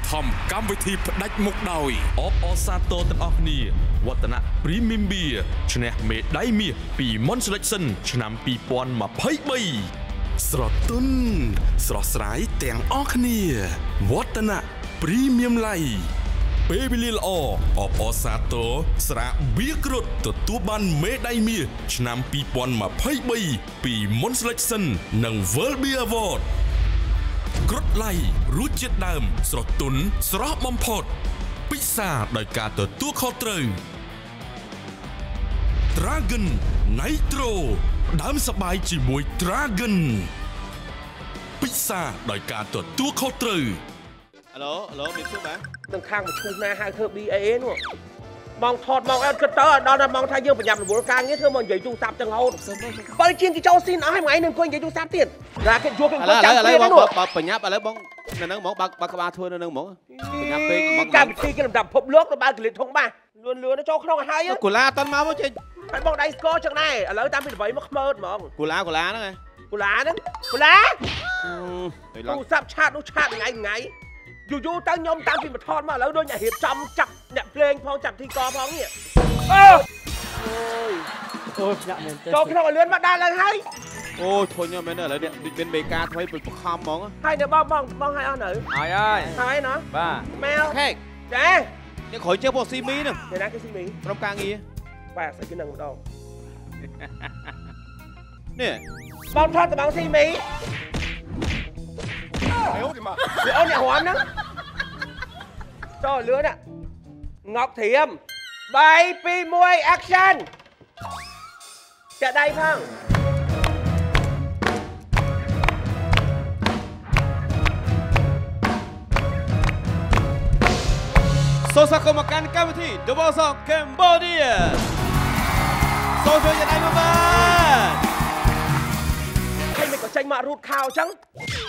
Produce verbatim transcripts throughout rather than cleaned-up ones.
ធម្មកម្មវិធីផ្ដាច់មុខដោយអបអសាទរទាំងអស់គ្នាវឌ្ឍនៈ Premium Beer ឈ្នះមេដាយមាសពី Mon Selection ឆ្នាំពីរពាន់ម្ភៃបីស្រទន់ស្រស់ស្រាយទាំងអស់គ្នាវឌ្ឍនៈ Premium Light ពេលវេលាល្អអបអសាទរស្រាបៀគ្រុតទទួលបានមេដាយមាសឆ្នាំពីរពាន់ម្ភៃបីពី Mon Selection និង World Beer Award គ្រុតឡៃរសជាតិដើមស្រទន់ស្រស់បំផុតពិសាដោយការទទួលខុសត្រូវ Dragon Nitro ដើមសប្បាយជាមួយ Dragon ពិសាដោយការទទួលខុសត្រូវ Alo alo មានសួរបាទនឹងខាងមកឈូសណាហៅធ្វើ ប៊ី เอ នោះបងថតមកអត់គិតទៅដល់តែបងថាយើងប្រញាប់រវល់ការងារធ្វើមកនិយាយទូរស័ព្ទទាំងហូតបើជាងគេចូលស៊ីនអស់ហើយមួយថ្ងៃនឹងអង្គុយនិយាយទូរស័ព្ទទៀតតែគេយកគេអង្គុយចាំពេលនោះបញ្ញាប់ឥឡូវបងនៅនឹងហ្មងបើបើក្បាលធ្វើនៅនឹងហ្មងបញ្ញាប់ពេកហ្មងកម្មវិធីគេលំដាប់ពិភពលោកដល់បើកលិតធំបាសលឿនលឿនចូលក្នុងហើយកូឡាអត់មកមកចេញហើយបងដៃស្គរចឹងដែរឥឡូវតាមពីល្បីមកខ្មើតហ្មងកូឡាកូឡាហ្នឹងឯងកូឡាហ្នឹងកូឡាទៅទូរស័ព្ទឆាតនោះឆាតថ្ងៃថ្ងៃយូរយូរទៅខ្ញុំតាមពីមកថតមកឥឡូវដូចអ្នករៀបចំចាប់អ្នកភ្លេងផងចាប់ទីកផងនេះអូអូយអូយញាក់មែនទេចូលក្នុងឲ្យលឿនមកដល់ឡើងហើយអូធុញមែនទេឥឡូវនេះមានមេកាថ្មីបខំហ្មងហើយនៅបងបងបងឲ្យអស់នៅហើយហើយហើយណាបាទម៉ែវខេកចានេះក្រោយជើងបងស៊ីមីហ្នឹងអ្នកណាគេស៊ីមីក្រុមការងារបាទស្អីគេនឹងម្ដងនេះបងថតតំងស៊ីមីអូយមកអូនអ្នករំហ្នឹងចូលលឿនណាងọcធៀម ba ពីរ មួយ action ចាក់ដៃផងសូមស្វាគមន៍មកកាន់កម្មវិធី Double Song Cambodia សូមជួយចាក់ដៃមកបាទហើយមិនក៏ចេញមករੂតខោអញ្ចឹង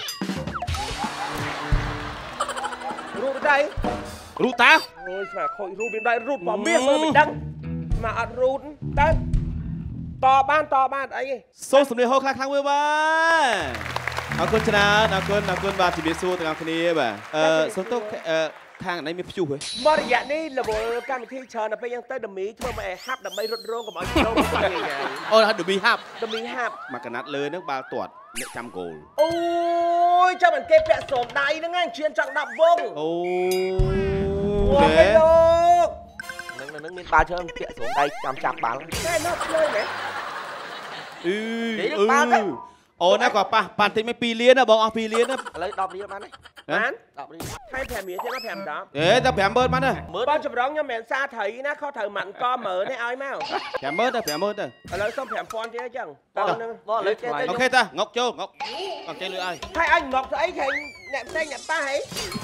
រੂតដៃរូតាអូយស្មាខូចរੂតមានដៃរੂតបើមាសមើលមិនដឹងស្មាអត់រੂតទៅតបានតបានអីទេសូមសំលេងហូរខ្លាំងខ្លាំងមួយបាទអរគុណច្រើនអរគុណអរគុណបាទជំរាបសួរទាំងអស់គ្នាបាទអឺសូមទោសខាងណៃមានព្យុះហ៎មករយៈនេះលវលកម្មវិធីច្រើនដល់ពេលយ៉ាងទៅដមីធ្វើមកឲ្យហាប់ដើម្បីរត់រងកុំឲ្យចូលទៅអូដមីហាប់ដមីហាប់មកកណាត់លើហ្នឹងបាល់ទាត់អ្នកចាំគោលអូយចាំមិនគេពាក់ស្រោមដៃហ្នឹងឯងឈានចង់ដប់វងអូអូយលោកនឹងនឹងមានបាល់ជើងពាក់ស្រោមដៃចាំចាប់បាល់តែនោះឆ្លើយមែនអឺអូណាក៏ប៉ះប៉ាន់តិចមិនពីរលានណាបងអស់ពីរលានណាឥឡូវដប់រៀលបានទេបានដប់រៀលថែមប្រាំរៀលទៀតណាប្រាំដប់អេតែប្រាំម៉ឺនបានណាបើចម្រងខ្ញុំមិនសាត្រីណាខុសត្រូវម៉ាន់កមើលនេះឲ្យមកប្រាំម៉ឺនទៅប្រាំម៉ឺនទៅឥឡូវសុំប្រាំពាន់ទៀតអញ្ចឹងតើនឹងបងឥឡូវឆ្លៃអូខេតាងុកចូលងុកអត់ចេះលឿនឲ្យហើយអញងប់ស្អីឃើញអ្នកផ្សេងអ្នកប៉ះហី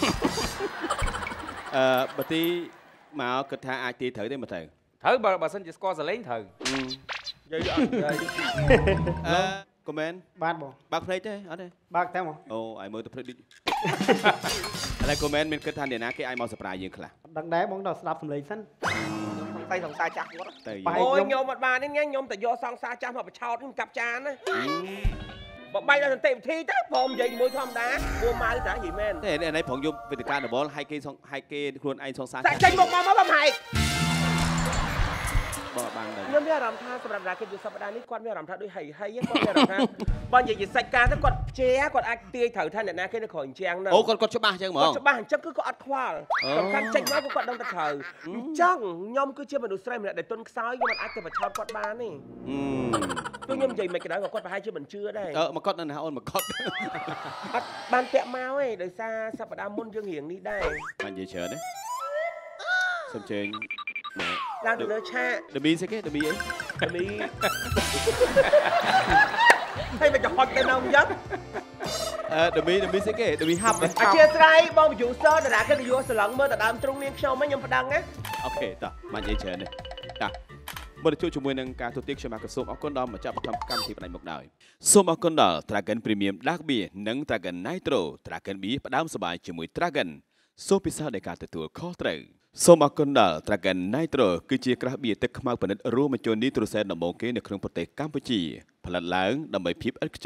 អឺបើទីមកគិតថាអាចទីត្រូវទេមើលទៅត្រូវបើបើសិនជាស្គាល់សលេងត្រូវនិយាយអត់និយាយអឺកូមែនបាទបងបើកភ្នែកទេអត់ទេបើកតែមកអូឲ្យមើលទៅភ្នែកដូចឥឡូវកូមែនមានគិតថាអ្នកណាគេអាចមកសប្រាយយើងខ្លះដឹងដែរបងដល់ស្ដាប់សំឡេងសិនសង្ស័យសង្សារចាស់គាត់ទៅអូយខ្ញុំអត់បានទេញ៉ាំខ្ញុំតែយកសង្សារចាស់មកបញ្ឆោតខ្ញុំកាប់ចានណាបើបាយដល់សន្តិវិធីទៅព្រមនិយាយជាមួយធម្មតាព្រមមកតានិយាយមែនទេនេះនេះផងយកវេទិកាដបលឲ្យគេឲ្យគេខ្លួនឯងសងសាសាច់ចេញមកមកមកបងហែកបងបានដែរខ្ញុំមានអារម្មណ៍ថាសម្រាប់រាគេយុសប្តាហ៍នេះគាត់មានអារម្មណ៍ថាដូចហីហីគាត់មានអារម្មណ៍ថាបើនិយាយសាច់ការទៅគាត់ជេគាត់អាចទាយត្រូវថាអ្នកណាគេនៅក្រោយអញ្ចឹងហ្នឹងអូគាត់គាត់ច្បាស់អញ្ចឹងហ្មងច្បាស់អញ្ចឹងគឺគាត់អត់ខ្វល់សំខាន់ចេញមកគឺគាត់ដឹងតែត្រូវអញ្ចឹងខ្ញុំគឺជាមនុស្សស្រីម្នាក់ដែលទុនខ្សោយខ្ញុំមិនអាចទៅបញ្ឆោតគាត់បានទេគឺខ្ញុំនិយាយមិនក្តៅក៏គាត់ប្រហែលជាមិនជឿដែរអឺមកគាត់នៅណាអូនមកគាត់អត់បានពាក់មកទេដោយសារសប្តាហ៍មុនយើងរៀងនេះដែរបាននិយាយច្រើនទេសុំជើញឡើងទៅលើឆាកដប៊ីស្អីគេដប៊ីអីដប៊ីហើយមិនចហត់ទៅនៅអញ្ចឹងអឺដប៊ីដប៊ីស្អីគេដប៊ីហាប់អធិស្ឋានបង producer តារាកិត្តិយសស្រឡឹងមើលតែដើមទ្រូងនាងខ្ញុំខ្ញុំប្តឹងណាអូខេតោះបាននិយាយច្រើនទេតាមុនជួបជាមួយនឹងការទូទាខ្ញុំមកសូមអរគុណដល់ម្ចាស់បឋមកម្មវិធីផ្នែកមុខដោយសូមអរគុណដល់ Dragon Premium Dark Beer និង Dragon Nitro Dragon Beer ផ្ដើមសប្បាយជាមួយ Dragon សូមពិសានៃការទទួលខុសត្រូវសូមអរគុណដល់ Dragon Nitro គឺជាក្រាស់បៀទឹកខ្មៅប៉និតរួមបញ្ចូលនីត្រូសែនដំបូងគេនៅក្នុងប្រទេសកម្ពុជាផលិតឡើងដើម្បីភាពឥតខ្ចោះ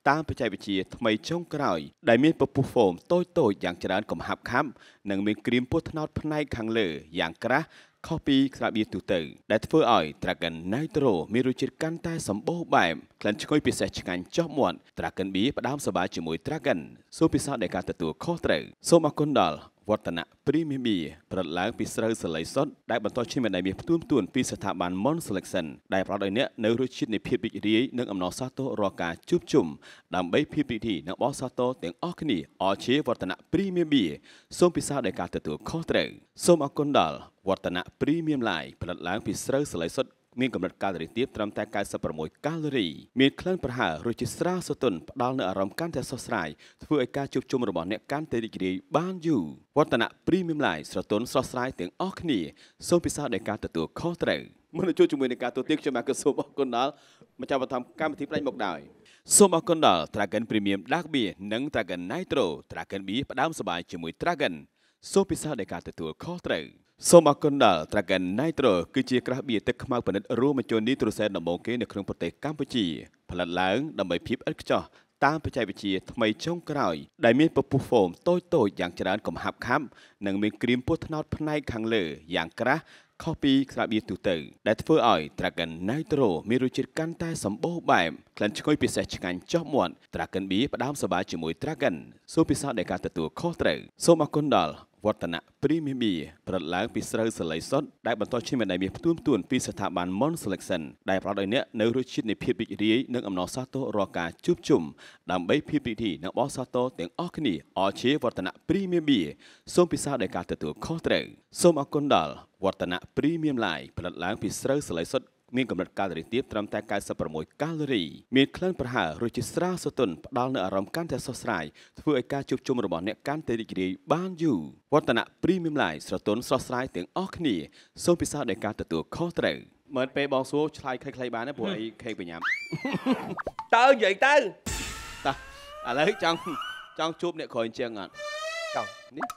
តាមបច្ចេកវិទ្យាថ្មីចុងក្រោយដែលមានពពុះហ្វូមតូចៗយ៉ាងច្រើនកំហាប់ខាប់និងមានគ្រីមពណ៌ត្នោតផ្នែកខាងលើយ៉ាងក្រាស់ខុសពីស្រាបៀរទូទៅដែលធ្វើឲ្យ Dragon Nitro មានរសជាតិកាន់តែសម្បូរបែបក្លិនឈ្ងុយពិសេសឆ្ងាញ់ចុះមាត់ Dragon Beer ផ្ដើមសប្បាយជាមួយ Dragon សូមពិសោធន៍នៃការទទួលខុសត្រូវសូមអរគុណដល់វឌ្ឍនៈ Premium Beer ប្រត់ឡើងពីស្រូវសាលីសុទ្ធដែលបន្តឈាមមេដៃមាសផ្ទួនផ្ទួនពីស្ថាប័ន Mon Selection ដែលផ្ដល់ឲ្យអ្នកនៅរសជាតិនៃភាពរីករាយនិងអំណរសាទររាល់ការជួបជុំដើម្បីភាពរីករាយនិងបោះសាទរទាំងអស់គ្នាអរជាវឌ្ឍនៈ Premium Beer សូមពិសោធន៍នៃការទទួលខុសត្រូវសូមអរគុណដល់វឌ្ឍនៈ Premium Live ផលិតឡើងពីស្រូវសាលីសុទ្ធមានកម្រិតកាឡូរីទាបត្រឹមតែកៅសិបប្រាំមួយកាឡូរីមានក្លិនប្រហើររសជាតិស្រាលស្រទន់ផ្ដល់នូវអារម្មណ៍កាន់តែស្រស់ស្រាយធ្វើឲ្យការជួបជុំរបស់អ្នកកាន់តែរីករាយបានយូរវឌ្ឍនៈ Premium Live ស្រទន់ស្រស់ស្រាយទាំងអស់គ្នាសូមពិសោធន៍នៃការទទួលខុសត្រូវមុននឹងចូលជាមួយនឹងការទទួលទានខ្ញុំមកសូមអរគុណដល់ម្ចាស់បឋមកម្មវិធីផ្ដាច់មកដោយសូមអរគុណដល់ Dragon Premium Dark Beer និង Dragon Nitro Dragon Beer ផ្ដើមសប្បាយជាមួយ Dragon សូមពិសោធន៍នៃការទទួលខុសត្រូវសូមអរគុណដល់ Dragon Nitro គឺជាក្រាស់បៀរទឹកខ្មៅប៉និតរួមបញ្ចូលនីត្រូសែនដំបូងគេនៅក្នុងប្រទេសកម្ពុជាផលិតឡើងដើម្បីភាពឥតខ្ចោះតាមបច្ចេកវិទ្យាថ្មីចុងក្រោយដែលមានពពុះហ្វូមតូចៗយ៉ាងច្រើនកំហាប់ខាប់និងមានគ្រីមពណ៌ត្នោតផ្នែកខាងលើយ៉ាងក្រាស់ខុសពីស្រាបៀរទូទៅដែលធ្វើឲ្យ Dragon Nitro មានរសជាតិកាន់តែសម្បូរបែបក្លិនឈ្ងុយពិសេសឆ្ងាញ់ចុះមាត់ Dragon Beer ផ្ដើមសប្បាយជាមួយ Dragon សូមពិសោធន៍នៃការទទួលខុសត្រូវសូមអរគុណដល់វឌ្ឍនៈ Premium Beer ប្រត់ឡើងពីស្រូវសាលីសុទ្ធដែលបន្តឈាមមេដៃមាសផ្ទួនផ្ទួនពីស្ថាប័ន Mon Selection ដែលផ្ដល់ឲ្យអ្នកនៅរសជាតិនៃភាពរីករាយនិងអំណរសាទររាល់ការជួបជុំដើម្បីភាពរីករាយនិងបោះសាទរទាំងអស់គ្នាអរជាវឌ្ឍនៈ Premium Beer សូមពិសោធន៍នៃការទទួលខុសត្រូវសូមអរគុណដល់វឌ្ឍនៈ Premium Live ផលិតឡើងពីស្រូវសាលីសុទ្ធមានកម្រិតកាឡូរីទាបត្រឹមតែកៅសិបប្រាំមួយកាឡូរីមានក្លិនប្រហើររសជាតិស្រាលស្រទន់ផ្ដល់នូវអារម្មណ៍កាន់តែស្រស់ស្រាយធ្វើឲ្យការជួបជុំរបស់អ្នកកាន់តែរីករាយបានយូរវឌ្ឍនៈ Premium Live ស្រទន់ស្រស់ស្រាយទាំងអស់គ្នាសូមពិសោធន៍នៃការទទួលខុសត្រូវមើលពេលបងសួរឆ្លើយខ្លីៗបានទេព្រោះអីខេកបញ្ញាប់តើនិយាយទៅតើឥឡូវចង់ចង់ជួបអ្នកក្រោយអញ្ចឹងអត់ចង់នេះ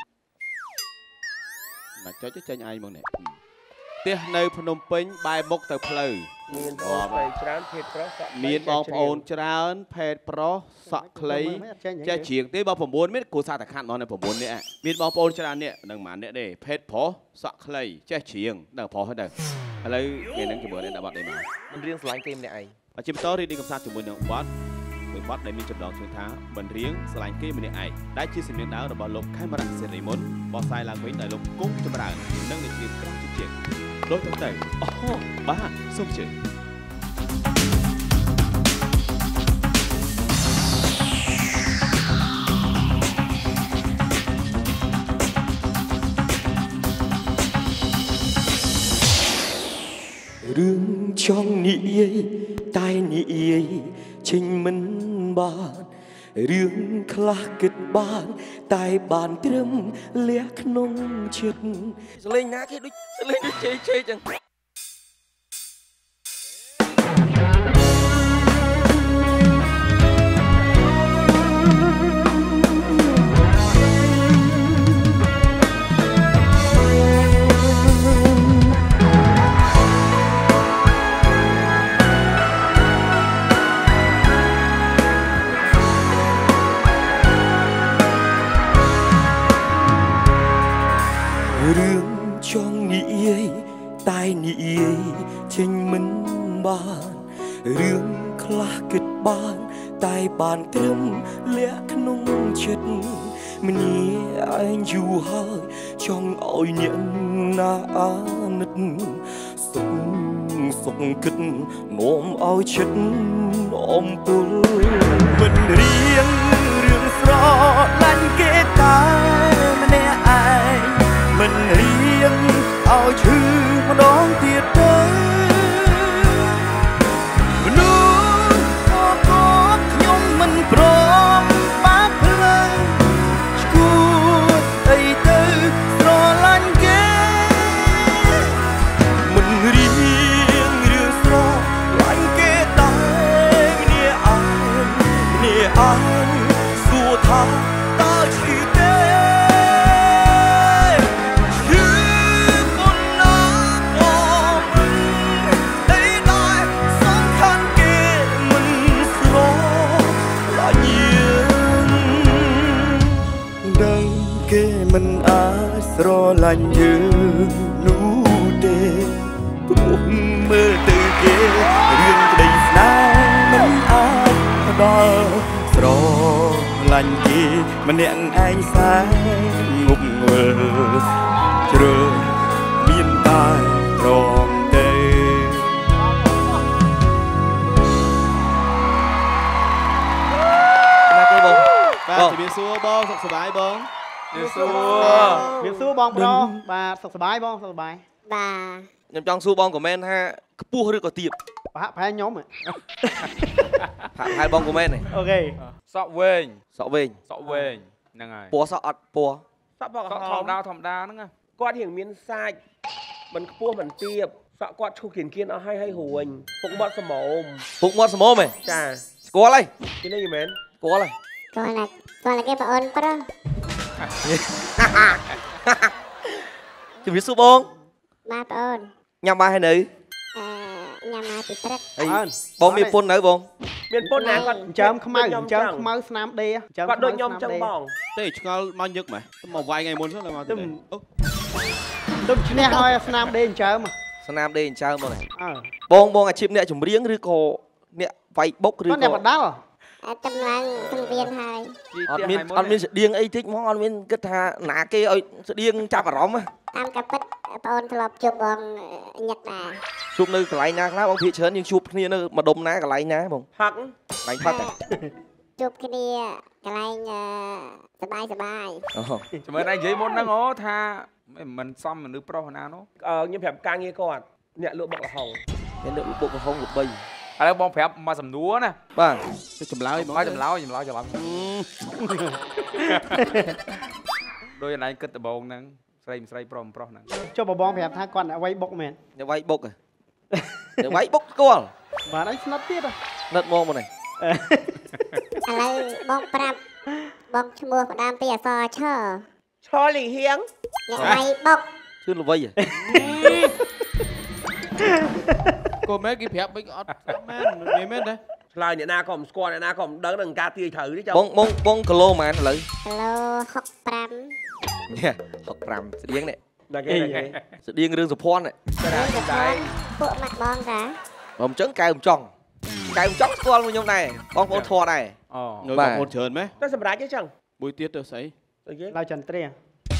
មកចុចចេញឯងមកនេះផ្ទះនៅភ្នំពេញបែរមុខទៅផ្លូវមានបងប្អូនច្រើនភេទប្រុសមានបងប្អូនច្រើនភេទប្រុសសក់ខ្លីចេះជាងទេបើ៩មានគូសាតខាត់មកនៅ៩នេះមានបងប្អូនច្រើននេះនឹងប៉ុន្មាននេះទេភេទប្រុសសក់ខ្លីចេះជាងដល់ប្រុសហើយទៅឥឡូវគេនឹងជាមួយនេះដាក់បាត់អីមកមិនរៀងស្រឡាញ់គេម្នាក់ឯងអជាបន្តរីករាយកំសាន្តជាមួយនឹងបាត់មួយបាត់ដែលមានចំណងជើងថាមិនរៀងស្រឡាញ់គេម្នាក់ឯងដែលជាសំនៀងដើមរបស់លោកខេមរៈសេរីមុនបោះសាយឡើងវិញដោយលោកគង់ចម្រើននិងអ្នករៀបក្រោយជាដូចទៅអូបាទសូមជឿរឿងចង់និយាយតែនិយាយចេញមិនបានរឿងខ្លះគិតបានតែបានត្រឹមលះក្នុងចិត្តសលេងណាគេដូចសលេងដូចជេជេចឹងរឿងចង់និយាយតែនិយាយចេញមិនបានរឿងខ្លះគិតបានតែបានត្រឹមលះក្នុងចិត្តម្នាក់ឯងយូរហើយចង់ឲ្យអ្នកណាអាណិតសុខសុខគិតនាំឲ្យចិត្តអំពើមិនរៀងរឿងស្រឡាញ់គេតែម្នាក់ឯងមិនរៀងឲ្យឈឺម្ដងទៀតទៅមនុស្សក៏ខ្ញុំមិនព្រមបាក់ផ្លូវឈួតអីទៅស្រឡាញ់គេមិនរៀងរឿងស្រឡាញ់គេតែគ្នាអើគ្នាអើសួរថាតើឈឺទេឡាញ់យើងនោះទេព្រោះមើលទៅគេរឿងក្តីស្នេហ៍មិនអាចដល់ស្រឡាញ់គេម្នាក់ឯងសែនងប់ងល់ជ្រើមានតែត្រង់ទេណាគេបងបាទជំរាបសួរបងសុខសប្បាយបងជំរាបសួរមានសួរបងប្រុសបាទសុខសប្បាយបងសុខសប្បាយបាទខ្ញុំចង់សួរបងខមមិនថាខ្ពស់ឬក៏ទាបប្រហាក់ប្រហែលខ្ញុំហ៎ហាក់ហើយបងខមមិនអូខេសក់វែងសក់វែងសក់វែងហ្នឹងហើយពណ៌សក់អត់ពណ៌សក់បកធម្មតាធម្មតាហ្នឹងគាត់រៀងមានសាច់មិនខ្ពស់មិនទាបសក់គាត់ឈូសគៀនគៀនអស់ហើយហើយរួញពុកមាត់សមោមពុកមាត់សមោមហ៎ចាស្គាល់ហើយគេនេះមែនស្គាល់ហើយស្គាល់ណាស់ស្គាល់គេបងអូនប្រុសជំរាបសួរបងបាទបងអូនញ៉ាំបាយហើយនៅអឺញ៉ាំបាយពីព្រឹកអីបងមានពុននៅបងមានពុនណាគាត់ចាំខ្មៅចាំខ្មៅស្នាមដេគាត់ដូចខ្ញុំចឹងបងទេឆ្ងល់មកញឹកម៉េចមកវាយថ្ងៃមុនទៅមកទៅអូទៅឈ្នះហើយស្នាមដេចាំស្នាមដេចាំបងអើបងបងអាជីពអ្នកចម្រៀងឬក៏អ្នកវាយបុកឬក៏អ្នកបដាល់ចម្លាញ់សង្វៀនហើយអត់មានអត់មានស្តៀងអីតិចហ្មងអត់មានគិតថាណាគេឲ្យស្តៀងចាប់អារម្មណ៍តាមការពិតបងអូនធ្លាប់ជួបបងញឹកដែរជួបនៅកន្លែងណាខ្លះបងភាគច្រើនយើងជួបគ្នានៅម្ដុំណាកន្លែងណាបងផឹកកន្លែងផឹកជួបគ្នាកន្លែងសបាយសបាយចាំមើលឯងនិយាយមុនហ្នឹងអូថាមិនសមមនុស្សប្រុសណានោះខ្ញុំប្រាប់ការងារគាត់អ្នកលក់បុកល្ហុងអ្នកលក់បុកល្ហុងល្បីឥឡូវបងប្រាប់មកសំណួរណាបាទចម្លើយមកចម្លើយចម្លើយច្រឡំដោយណៃគិតដបងហ្នឹងស្រីស្រីប្រុសប្រុសហ្នឹងចុះបងប្រាប់ថាគាត់អ្នកវាយបុកមែនអ្នកវាយបុកអ្នកវាយបុកស្គាល់បាទអីស្និតទៀតស្និតមកមកនេះឥឡូវបងប្រាប់បងឈ្មោះផ្ដើមពីអក្សរឆឆលីហៀងអ្នកវាយបុកជឿល្វីកុំមែនគេប្រាប់មិនអត់មែនមិនមែនទេឆ្លើយអ្នកណាក៏មិនស្គាល់អ្នកណាក៏មិនដឹងនឹងការទាយត្រូវទេចុះបងបងបងគីឡូម៉ែនឥឡូវគីឡូហុកប្រាំនេះហុកប្រាំស្តៀងនេះដល់គេដល់គេស្តៀងរឿងសុភ័ណ្ឌនេះដែរពួកម៉ាក់បងតាបងអញ្ចឹងកែវចង់កែវចង់ស្គាល់ខ្ញុំដែរបងប្អូនធေါ်ដែរអូបងប្អូនច្រើនម៉េចតែសម្រាប់អញ្ចឹងមួយទៀតទៅស្អីទៅគេឡើយចន្ទ្រា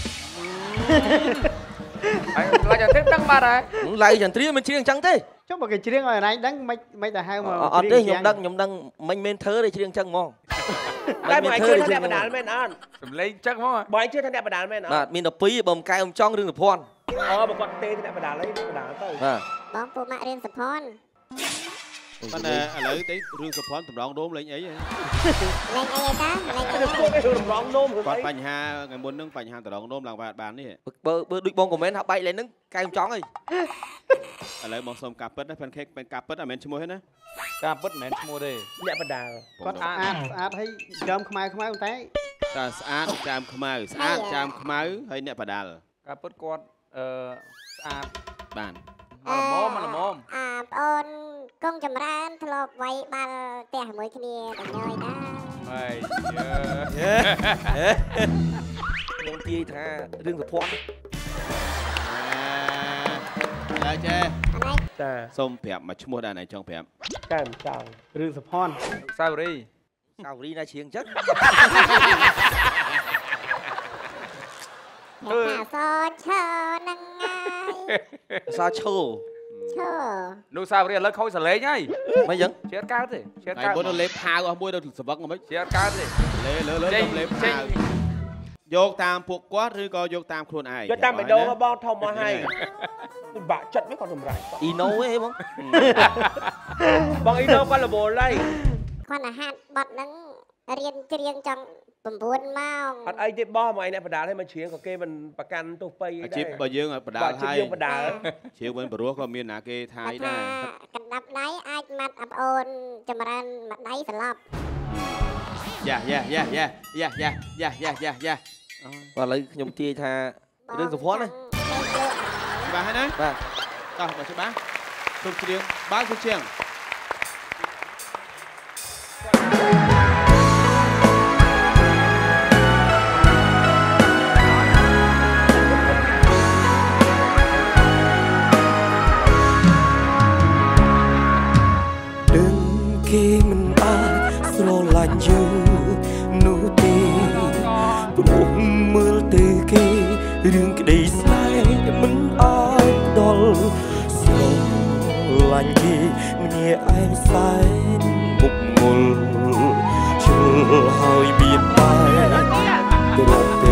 ហើយឡើយចន្ទ្រាដឹងបាត់ហើយឡើយចន្ទ្រាមិនច្រៀងអញ្ចឹងទេចុះបើគេច្រៀងឲ្យណៃដឹងមិនមិនតែហៅមកអត់ទេខ្ញុំដឹងខ្ញុំដឹងមិនមែនធ្វើទេច្រៀងអញ្ចឹងហ្មងតែបងឯងជឿថាអ្នកបដាលមែនអត់សំឡេងអញ្ចឹងហ្មងបងឯងជឿថាអ្នកបដាលមែនអត់បាទមានតែពីរបើមិនកែខ្ញុំចង់រឿងសុភ័ណ្ឌអូបើគាត់ទេអ្នកបដាលអីបដាលទៅបាទបងពូម៉ាក់រៀនសុភ័ណ្ឌប៉ុន្តែឥឡូវទៅរឿងសុភ័ណ្ឌតម្រងដូមលេងអីហ៎លេងអីតាលេងអីតម្រងដូមគាត់បញ្ហាថ្ងៃមុនហ្នឹងបញ្ហាតម្រងដូមឡើងបាននេះបើបើដូចបងខមមិនថាបែកលេងហ្នឹងកែខ្ញុំចង់អីឥឡូវបងសុំការពិតណាផាន់ខេកเป็นការពិតអត់មែនឈ្មោះទេណាការពិតមិនមែនឈ្មោះទេអ្នកបដាលគាត់ស្អាតស្អាតហើយចាំខ្មៅខ្មៅតែតែស្អាតចាំខ្មៅស្អាតចាំខ្មៅហើយអ្នកបដាលការពិតគាត់អឺស្អាតបានមកល្មមមកល្មមអាបងអូនកងចម្រើនធ្លាប់វាយបាល់ផ្ទះជាមួយគ្នាតែញយណាហើយខ្ញុំទាយថារឿងសុភ័ណ្ឌអើចេះចាសូមប្រាប់មកឈ្មោះដែរណៃចង់ប្រាប់កែមចង់រឿងសុភ័ណ្ឌសាវរីសាវរីណាច្រៀងចឹងអឺអសឈើនឹងហើយអសឈើឈើនោះសាវរីឥឡូវខូចសលេងហើយមិនចឹងជាកើតទេជាកើតមុនលេបផាវអស់មួយទៅសវឹកមិនជាកើតទេលេលើលើលេបផាវយកតាមពួកគាត់ឬក៏យកតាមខ្លួនឯងយកតាមបេដូបងធំមកហើយបាក់ចិត្តវិញគាត់សម្រាប់អ៊ីណូទេបងបងអ៊ីណូគាត់លវលហើយគាត់អាហាត់បាត់ហ្នឹងរៀនច្រៀងចង់9ម៉ោងអត់អីទេបងមកឯអ្នកបដាលឲ្យមកច្រៀងក៏គេមិនប្រកាន់ទោសបីដែរអាជីពបើយើងបដាលហើយយើងបដាលច្រៀងមិនព្រោះក៏មានណាគេថាយដែរកណ្ដាប់ដៃអាចម៉ាត់អាប់អូនចម្រើនមួយដៃស្លាប់យ៉ាយ៉ាយ៉ាយ៉ាយ៉ាយ៉ាយ៉ាយ៉ាយ៉ាយ៉ាបាទឥឡូវខ្ញុំទាយថារឿងសុភ័ណ្ឌណាច្បាស់ហើយណាបាទតោះបើច្បាស់សូមច្រៀងបើជឿជាងញ់យើងនោះទេព្រោះមើលទៅគេរឿងក្តីស្នេហ៍មិនអាចដល់ស្រឡាញ់គេម្នាក់ឯងសែនមុខងល់ជិលហើយមានតែត្រង់ទេ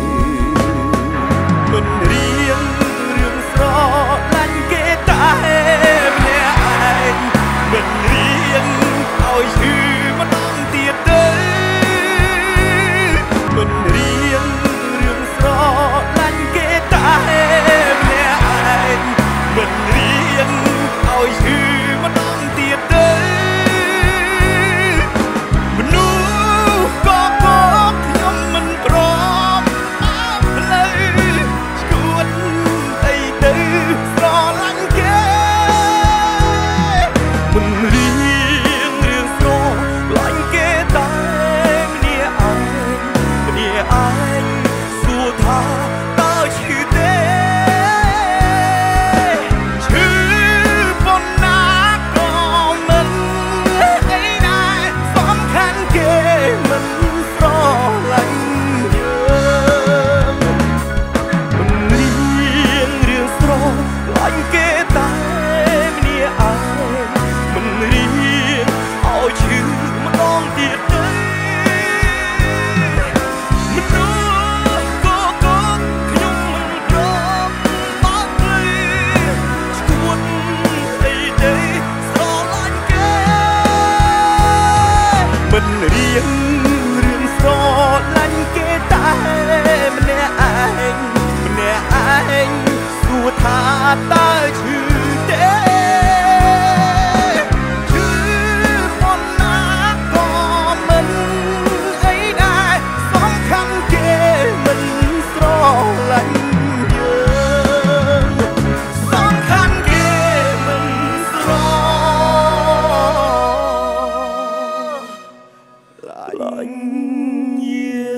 មិនរៀងរឿងស្រឡាញ់គេតែម្នាក់ឯងមិនរៀងឲ្យឈឺម្ដងទៀតទេមិនរៀងរឿងស្រឡាញ់គេតែម្នាក់ឯងមិនរៀងឲ្យឈឺម្ដងទៀតទេមនុស្សក៏ក៏ខ្ញុំមិនព្រមតាមផ្លូវឈួតអីទៅស្រឡាញ់គេមិនរៀងរឿងស្រឡាញ់គេតែម្នាក់ឯងម្នាក់ឯងសួរថាតើឈឺទេឈឺប៉ុណ្ណាក៏មិនអីដែរសំខាន់គេមិនស្រឡាញ់យើងមិនរៀងរឿងស្រឡាញ់គេតែម្នាក់ឯងមិនរៀងឲ្យឈឺម្ដងទៀតទេមនុស្សក៏ក៏ខ្ញុំមិនព្រមមកលើឈួតអីទេស្រឡាញ់គេមិនរៀងរឿងស្រឡាញ់គេតែម្នាក់ឯងម្នាក់ឯងសួរថាតើឈឺទេឈឺប៉ុណ្ណាក៏មិនអីដែរសំខាន់គេមិនស្រឡាញ់យើងសំខាន់គេមិនស្រឡាញ់យើង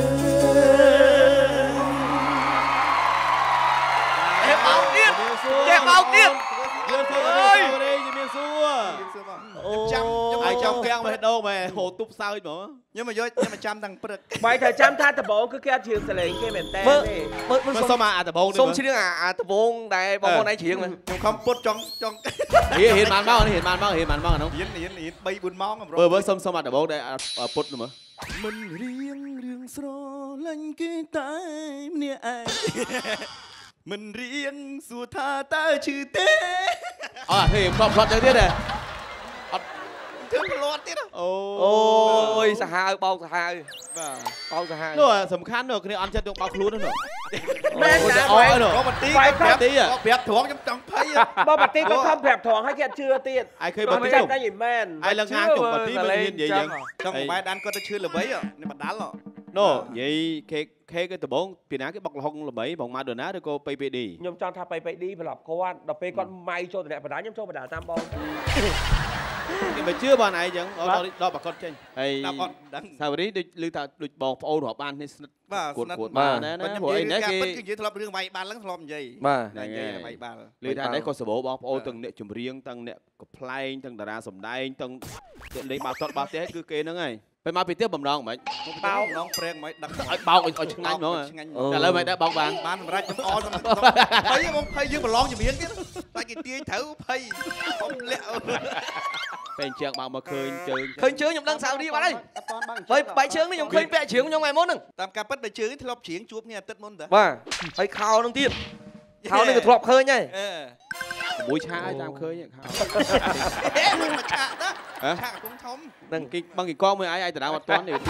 បោកទៀតចេះបោកទៀតយើងធ្វើអើយជំរាបសួរអូចាំអាយចាំកាំងបេះដូងមែនហូតទប់សើចហ្មងខ្ញុំមកយកខ្ញុំមកចាំតាំងព្រឹកបាយតែចាំថាដំបងគឺគេអត់ជឿសលេងគេមែនតើទេមើលមើលសុំអាដំបងសុំច្រៀងអាដំបងដែលបងប្អូនឯងច្រៀងមែនខ្ញុំខំពុតចង់ចង់ហៀហៀនបានមកហៀនបានមកហៀនបានមកអានោះហៀនហៀនហៀន3 4ម៉ោងមើលមើលសុំសុំអាដំបងដែលពុតនោះមើលមិនរៀងរឿងស្រឡាញ់គេតែម្នាក់ឯងមិនរៀងសួរថាតើឈឺទេអត់ទេផ្លត់ផ្លត់ទៅទៀតទេអត់ធ្វើផ្លត់ទៀតអូអូយសាហាវបោកសាហាវបាទបោកសាហាវនោះសំខាន់នោះគ្នាអត់ចិត្តយកបោកខ្លួននោះមែនតែអូយនោះបាត់ទីប្រាប់ទីប្រាប់ត្រង់ខ្ញុំចង់ភ័យបើបាត់ទីក៏ខំប្រាប់ត្រង់ឲ្យគេអត់ជឿទៀតអាយឃើញបាត់ទីចាំតែយីមែនអាយឡើងងាងចុះបាត់ទីមិនហ៊ាននិយាយយ៉ាងចង់បែរដានគាត់ទៅឈឺល្បីនេះបដាល់នោះនិយាយខេកខេកទៅបងពីណាគេបុកលហុងល្បីបងម៉ាដូណាឬក៏ពៃពេឌីខ្ញុំចង់ថាបៃបៃឌីប្រឡប់គាត់ដល់ពេលគាត់ម៉ៃចូលតំណែងបណ្ដាខ្ញុំចូលបណ្ដាតាមបងគេមិនជឿបងឯងចឹងដល់ប្រកបចេញហើយសាវរីដូចឮថាដូចបងប្អូនរាប់បាននេះស្និទ្ធបាទគួតគួតបានណាណាព្រោះអីណែគេពិតគឺនិយាយធ្លាប់រឿងវាយបាល់ហ្នឹងធ្លាប់និយាយបាទនិយាយវាយបាល់ឮថានេះក៏សបោបងប្អូនទាំងអ្នកចម្រៀងទាំងអ្នកកំ ប្លែងទាំងតារាសម្ដែងទាំងលេងបាល់ទាត់បាល់ទះគឺគេហ្នឹងហើយពេលមកពីទៀតបំណងមិនបោកបំណងប្រេងមិនដឹកឲ្យបោកឲ្យឆ្ងាញ់ហ្មងតែឥឡូវមិនដែរបោកបានបានសម្រាប់ខ្ញុំអល់ភ័យបងភ័យយើងប្រឡងចម្រៀងទៀតតែគេទាញត្រូវភ័យខ្ញុំលាក់ពេលអញ្ចឹងបោកមកឃើញជើងឃើញជើងខ្ញុំដឹងសាវរីបាត់ហើយហើយបែកជើងនេះខ្ញុំឃើញពាក់ជ្រៀងខ្ញុំថ្ងៃមុនហ្នឹងតាមការពិតបែកជើងធ្លាប់ជ្រៀងជួបគ្នាអាទិត្យមុនតើបាទហើយខោហ្នឹងទៀតខោនេះក៏ធ្លាប់ឃើញហើយមួយឆាឲ្យតាមឃើញខោមិនមកឆាណាឆាកំពុងធំហ្នឹងគេបងគេកងមួយឯងឯងតារាអត់ទាន់នេះ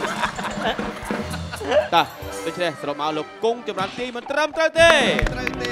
តើដូច្នេះសរុបមកលោកគង់ចម្រើនទីមិនត្រឹមត្រូវទេត្រូវទេ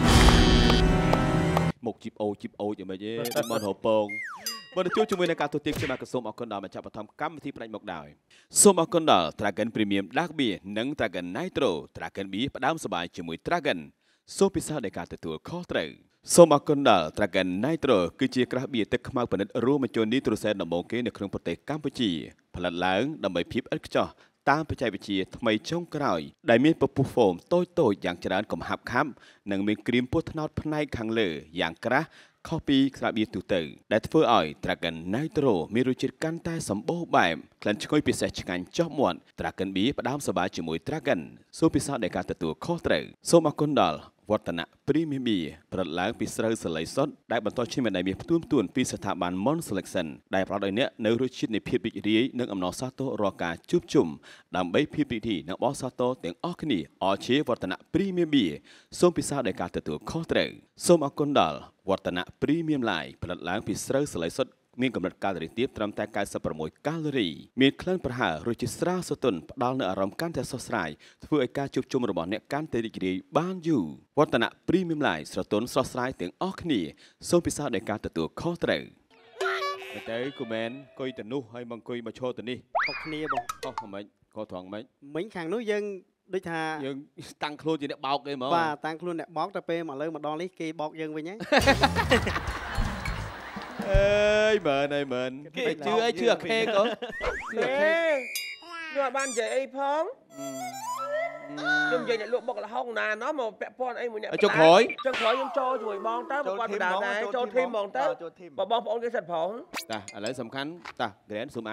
មុខជីបអូជីបអូយ៉ាងម៉េចទេមិនមករពងបើទៅជួបជាមួយនឹងការទូទាញខ្ញុំក៏សូមអរគុណដល់ម្ចាស់បឋមកម្មវិធីផ្នែកមកដែរសូមអរគុណដល់ Dragon Premium Dark Beer និង Dragon Nitro Dragon Beer ផ្ដើមសប្បាយជាមួយ Dragon សូមពិសានៃការទទួលខុសត្រូវសូមអរគុណដល់ Dragon Nitro គឺជាក្រាស់បៀទឹកខ្មៅប៉និតរួមបញ្ចូលនីត្រូសែនដំបូងគេនៅក្នុងប្រទេសកម្ពុជាផលិតឡើងដើម្បីភាពឥតខ្ចោះតាមបច្ចេកវិទ្យាថ្មីចុងក្រោយដែលមានពពុះហ្វូមតូចតូចយ៉ាងច្រើនកំហាប់ខាប់និងមានគ្រីមពណ៌ត្នោតផ្នែកខាងលើយ៉ាងក្រាស់ខុសពីស្រាបៀរទូទៅដែលធ្វើឲ្យ Dragon Nitro មានរសជាតិកាន់តែសម្បូរបែបក្លិនឈ្ងុយពិសេសឆ្ងាញ់ចុះមាត់ Dragon Beer ផ្ដើមសប្បាយជាមួយ Dragon សូមពិសោធន៍នៃការទទួលខុសត្រូវសូមអរគុណដល់វឌ្ឍនៈ Premium Beer ប្រត់ឡើងពីស្រូវសាលីសុទ្ធដែលបន្តឈ្មោះនៃមាសផ្ទួនផ្ទួនពីស្ថាប័ន Mon Selection ដែលផ្ដល់ឲ្យអ្នកនៅរសជាតិនៃភាពរីករាយនិងអំណរសាទររាល់ការជួបជុំដើម្បីភាពរីករាយនិងបោះសាទរទាំងអស់គ្នាអរជាវឌ្ឍនៈ Premium Beer សូមពិសោធន៍នៃការទទួលខុសត្រូវសូមអរគុណដល់វឌ្ឍនៈ Premium Live ផលិតឡើងពីស្រូវសាលីសុទ្ធមានកម្រិតកាឡូរីទាបត្រឹមតែកៅសិបប្រាំមួយកាឡូរីមានក្លិនប្រហើររសជាតិស្រាលស្រទន់ផ្ដល់នូវអារម្មណ៍កាន់តែស្រស់ស្រាយធ្វើឲ្យការជួបជុំរបស់អ្នកកាន់តែរីករាយបានយូរវឌ្ឍនៈ Premium Live ស្រទន់ស្រស់ស្រាយទាំងអស់គ្នាសូមពិសោធន៍នៃការទទួលខុសត្រូវទៅគូមែនអង្គុយទៅនោះហើយមកអង្គុយមកឈរទៅនេះខុសគ្នាបងអស់ហ្មងក៏ត្រង់ហ្មងមិញខាងនោះយើងដូចថាយើងតាំងខ្លួនជាអ្នកបោកទេហ្មងបាទតាំងខ្លួនអ្នកបោកតែពេលមកលើម្ដងនេះគេបោកយើងវិញហើយអើយមើលអីមើលគេជឿអីជឿអាខេកូនជឿអាខេនោះអត់បាននិយាយអីផងខ្ញុំនិយាយអ្នកលក់បុកលហុងណាណោះមកពាក់ព័ន្ធអីមួយអ្នកចុះក្រោយចុះក្រោយខ្ញុំចូលជាមួយបងទៅបើគាត់បដាដែរចូលធីមហ្មងទៅបើបងប្អូនគេសិតផងតាឥឡូវសំខាន់តា Grand សូមអៅ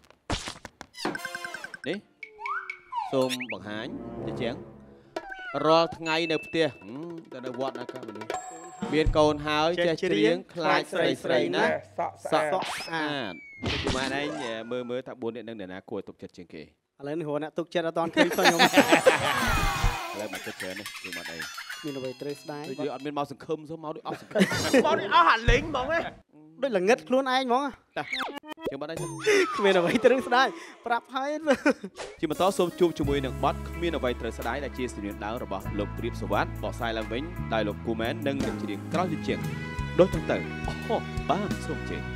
នេះសូមបង្ហាញជាជាងរាល់ថ្ងៃនៅផ្ទះទៅនៅវត្តណាក៏មនុស្សមានកូនហើយចេះច្រៀងខ្លាចស្រីស្រីណាសក់សក់ស្អាតពីម៉ែឯងមើលមើលថាបួននាក់នឹងអ្នកណាគួរទុកចិត្តជាងគេឥឡូវនេះរកអ្នកទុកចិត្តអត់តឃើញខ្ញុំឥឡូវមកចិត្តច្រើននេះគឺមកអីមានអ្វីត្រូវស្ដាយដូចអត់មានមកសង្ឃឹមសុំមកដូចអស់សង្ឃឹមមកដូចអស់អាលេងហ្មងណាដូចល្ងិតខ្លួនឯងហ្មងតាជាងបាត់អីគ្មានអ្វីត្រូវស្ដាយប្រាប់ហើយជាបន្តសូមជួបជាមួយនឹងបទគ្មានអ្វីត្រូវស្ដាយដែលជាសញ្ញាដើមរបស់លោកព្រាបសវត្តបកស្រាយឡើងវិញដោយលោកគូមែននិងអ្នកច្រៀងក្រោយជាងដូចទៅទៅអូបាទសូមជើញ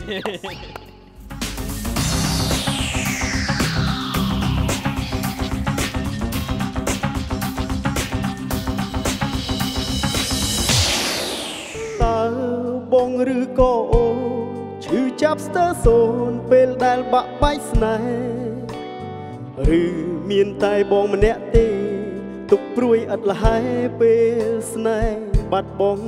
តើបងឬក៏អូឈឺចាប់ស្ទើរសូនពេលដែលបាក់បែកស្នេហ៍ឬមានតែបងម្នាក់ទេទុកព្រួយឥតលហែពេលស្នេហ៍បាត់បង់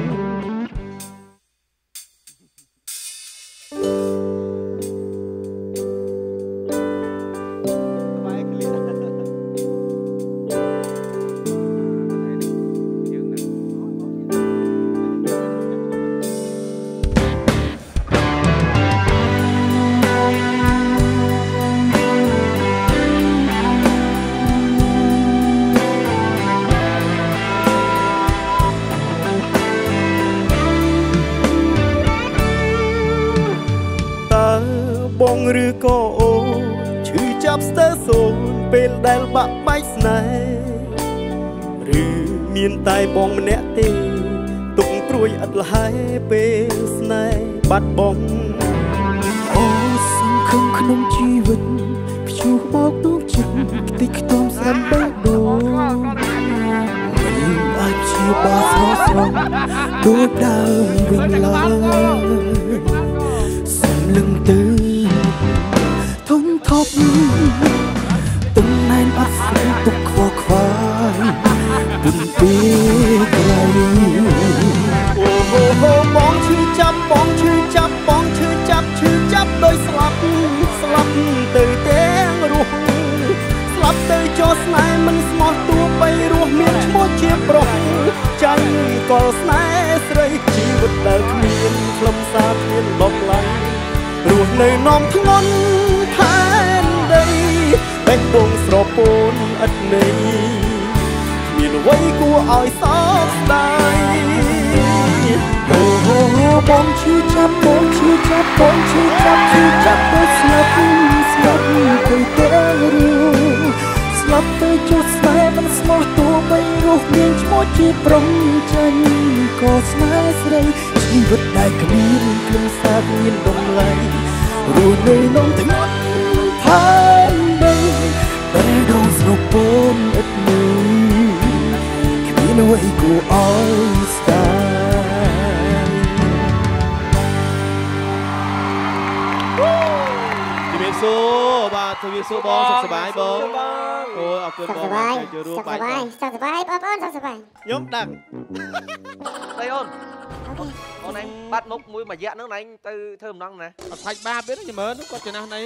បងឬក៏អូឈឺចាប់ស្ទើរសូនពេលដែលបាក់បែកស្នេហ៍ឬមានតែបងម្នាក់ទេទុកព្រួយឥតលហែពេលស្នេហ៍បាត់បង់អូសង្ឃឹមក្នុងជីវិតព្យុះបោកដួងចិត្តខ្ទេចខ្ទាំស្រាំបេះដូងមិនអាចជាបាស្រស់ស្រស់ដូចដើមវិញឡើយសំលឹងទៅធំថប់ទំនែនអត់ស្រីទុកខ្វល់ខ្វាយពុនពេលក្រៃអូហូហូបងឈឺចាប់បងឈឺចាប់បងឈឺចាប់ឈឺចាប់ដោយស្លាប់ស្លាប់ទៅទាំងរស់ស្លាប់ទៅចោលស្នេហ៍មិនស្មោះទួបីរស់មានឈ្មោះជាប្រុសចាញ់កលស្នេហ៍ស្រីជីវិតដែលគ្មានខ្លឹមសារគ្មានលំឡៃរស់នៅនំធ្ងន់ផែនដីបេះដូងស្រពោនឥតន័យមានអ្វីគួរឲ្យសោកស្ដាយអូហូបងឈឺចាប់បងឈឺចាប់បងឈឺចាប់ឈឺចាប់ទៅស្លាប់ស្លាប់ទៅតែរឿងស្លាប់ទៅចុះស្នេហ៍មិនស្មោះទោះបីរស់មានឈ្មោះជាប្រុងចាញ់ក៏ស្នេហ៍ស្រីជីវិតដែលគ្មានគ្រឿងសាទមានតម្លៃរស់នៅនំទាំងអត់ផែនដីតែដងស្រពោនឥតន័យគ្មានអ្វីគួរឲ្យស្ដាយជំរាបសួរបាทวีสุបងសុខសប្បាយបងអូអរគុណបងជួយរួមបាយបងសុខសប្បាយបងប្អូនសុខសប្បាយខ្ញុំដឹង đây ôn con anh bắt nốt mũi mà dạ nước này anh từ thơm nóng này អត់ផាច់បាបទេញ៉មើគាត់ចំណាស់នេះ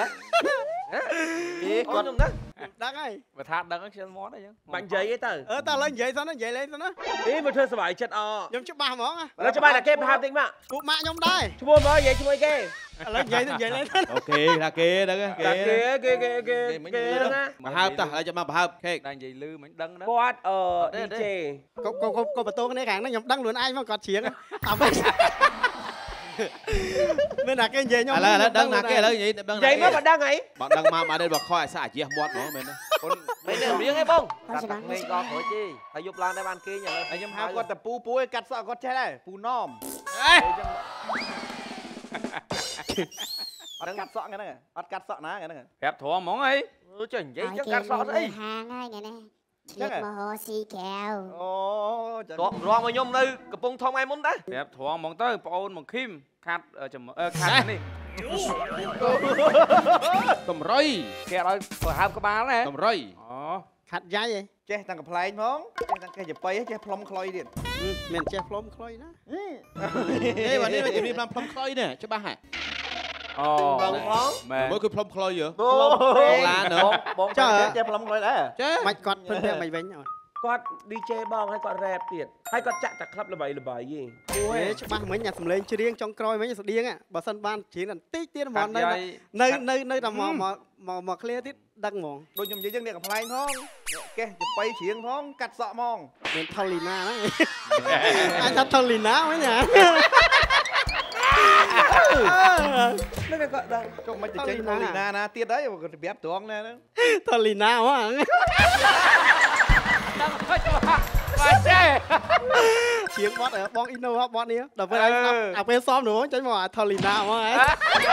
ý con không đó ដឹងហើយបើថាដឹងខ្ញុំមកដែរយើងបាញ់និយាយអីទៅអឺតើឡើយនិយាយសិនណានិយាយលេងសិនណាអីមកធ្វើសប្បាយចិត្តអខ្ញុំច្បាស់ហ្មងឥឡូវច្បាស់តែគេប្រហាប់តិចមកពួកម៉ាក់ខ្ញុំដែរឈ្មោះមកនិយាយជាមួយគេឥឡូវនិយាយទៅនិយាយលេងអូខេថាគេហ្នឹងគេតែគេគេគេគេគេហ្នឹងណាបើហើបតោះហើយចាំមកបើហើបខេកតែនិយាយលឺមិនដឹងណាគាត់អឺ DJ កុំកុំកុំបន្ទោគ្នាខាងហ្នឹងខ្ញុំដឹងខ្លួនឯងមកគាត់ច្រៀងអាមិនមានតែគេនិយាយខ្ញុំឥឡូវឥឡូវដឹងណាគេឥឡូវនិយាយដឹងនិយាយមកបើដឹងអីបើដឹងមកមកđâyបើខ້ອຍអាសាអាជះមាត់ហ្មងមែនទេ con mấy đứa miếng hay bông cắt ngay con khỏi chi hay giúp lan đây ban kia nhờ ខ្ញុំហៅគាត់តែពូពូឯងកាត់សក់គាត់ចេះដែរពូណមអត់កាត់សក់ហ្នឹងអត់កាត់សក់ណាហ្នឹងប្រាប់ធំហ្មងអី chỉnh giấy chắc cắt sọ đấy ហាងហើយថ្ងៃនេះឆ្លៀតមកហោស៊ីកែវអូ có rong mà nhôm đây cái bông thông ai muốn đấy ប្រាប់ធំហ្មងទៅបងអូនមកឃីមខាត់ចាំខាត់នេះតម្រុយ kẹt rồi phải ham cái bán này តម្រុយអូខាត់យាយឯងចេះតាំងកំ pl ែងផងចេះតាំងកេះចប៉ៃចេះផ្លុំខ្លុយទៀតមានចេះផ្លុំខ្លុយណាហេបាទនេះជំរាបតាមផ្លុំខ្លុយនេះច្បាស់ហ่ะអូ vâng phóng មែនមើលគឺផ្លុំខ្លុយយើបងឡានបងចើចេះផ្លុំខ្លុយដែរចេះមិនគាត់ព្រឹកព្រឹកមិនវិញអត់គាត់ DJ បងហើយគាត់ rap ទៀតហើយគាត់ចាក់តែក្លឹបល្បីល្បាយយីគួរហេហេច្បាស់មិញអាសំឡេងច្រៀងចុងក្រោយមិញស្តៀងបើសិនបានច្រៀងបន្តិចទៀតហ្មងនៅនៅនៅនៅតែមកមកមក clear ទៀតដឹងហ្មងដូចខ្ញុំនិយាយយើងអ្នកកំ pl ែងផងកេះចប៉ៃច្រៀងផងកាត់សក់ហ្មងមានថលលីណាហ្នឹងអាចថាថលលីណាវិញណាមិនគាត់ដឹងចុះមិនទៅចេញថលលីណាណាទៀតហើយគាត់ប្រាប់ត្រង់ណាហ្នឹងថលលីណាហ្មងបាទចេះជាងបត់បងអ៊ីណូបត់នេះដល់ពេលឲ្យអាពេលซ้อมនោះចេញមកថលីណាហ្មងហើយ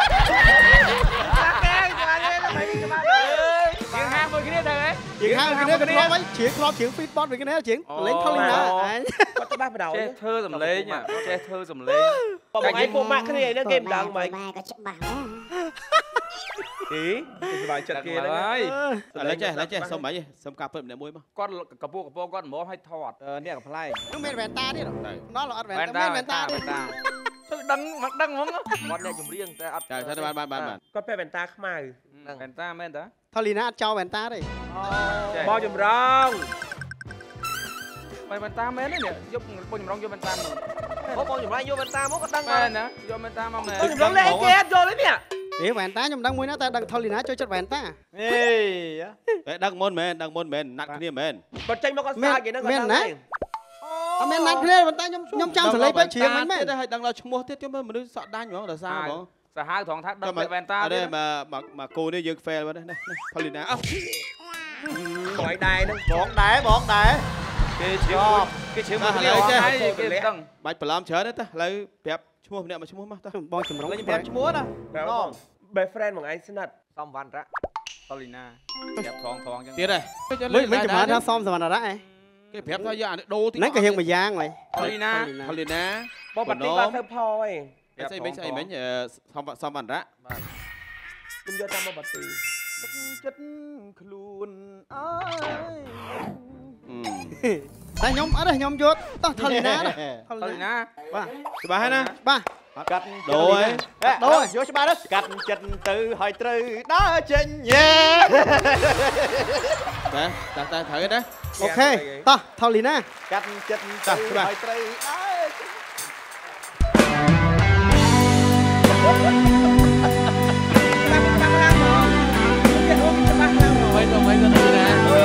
ជាងហាងមួយគ្នាទៅហ៎ជាងហាងគ្នាក៏ធ្លាប់ហើយជាងធ្លាប់ជាង feed bot វិញគ្នាជាងលេងថលលីណាអញគាត់ច្បាស់បដៅចេះធ្វើសំឡេងចេះធ្វើសំឡេងបងឯងពួកម៉ាក់គ្នាហ្នឹងគេមិនដឹងមិនម៉ែក៏ច្បាស់អីសប្បាយចិត្តគេហ្នឹងហើយឥឡូវចេះឥឡូវចេះសុំអីសុំការពិតម្នាក់មួយមកគាត់កពូកពគាត់ហ្មងឲ្យថតអ្នកកំ pl ែងនោះមានវ៉ែនតាទៀតដល់អត់វ៉ែនវ៉ែនតាតាមានវ៉ែនតាវ៉ែនតាទៅដឹងមកដឹងហ្មង con này chùm riêngតែអត់ចាទៅបានបានបានគាត់ពេលវ៉ែនតាខ្មៅវ៉ែនតាមែនតាថលលីណាអត់ចោលវ៉ែនតាទេបងចម្រងវ៉ែនតាមែនទេយកបងចម្រងយកវ៉ែនតាមក có con chùm riêng vô bên ta muốn có đăng មែន mà ណាយកវ៉ែនតាមកមែនបងចម្រងលេងគេអត់យល់ទេនេះហេវ៉ែនតាខ្ញុំដឹងមួយណាតែដឹងថលលីណាចូលចិត្តវ៉ែនតាហេតែដឹងមុនមែនដឹងមុនមែនណាត់គ្នាមែនបើចេញមកគាត់ស្អាតគេហ្នឹងគាត់ដឹងហើយអត់មានណាត់គ្នាវ៉ែនតាខ្ញុំខ្ញុំចាំសលេងទៅជ្រៀងមិនមែនតែឲ្យដឹងដល់ឈ្មោះទៀតខ្ញុំមនុស្សសក់ដាញ់ហ្មងដល់សារហ្មងសាហាវត្រង់ថាដឹងវ៉ែនតាអត់ទេទេមកមកគូនេះយើង fail ហ្នឹងណាថលីណាអោះបងឯងដែរហ្នឹងបងដែរបងដែរគេជ្រាបគេជ្រាបមកគ្នាហើយគេដឹងបាច់បន្លំច្រើនទេតើឥឡូវប្រាប់ឈ្មោះម្នាក់មួយឈ្មោះមកតើបងចម្រងខ្ញុំប្រាប់ឈ្មោះណាបង best friend បងឯងស្និទ្ធ xong văn ra តលីណាប្រាប់ថងថងចឹងទៀតហើយមិនមិនចម្រើនថាសមសវណ្ណរៈឯងគេប្រាប់ថាយកអានេះដូរទីហ្នឹងក៏រៀងមួយយ៉ាងហើយតលីណាថលីណាបងបាត់ទីបានទៅផអីស្អីវិញស្អីវិញសំសំវណ្ណរៈខ្ញុំយកតាមមកបាត់ទីចិត្តខ្លួនអើយតែខ្ញុំអត់ទេខ្ញុំយកតោះថលលីណាថលតលីលីណាណាបាទច្បាស់ហើយណាបាទកាត់ដូរហើយដូរយកច្បាស់ទៅកាត់ចិត្តទៅឲ្យត្រូវដើរចេញយេតែតែតែត្រូវណាអូខេតោះថលលីណាកាត់ចិត្តទៅឲ្យត្រូវដើរ mấy con mấy con đi nè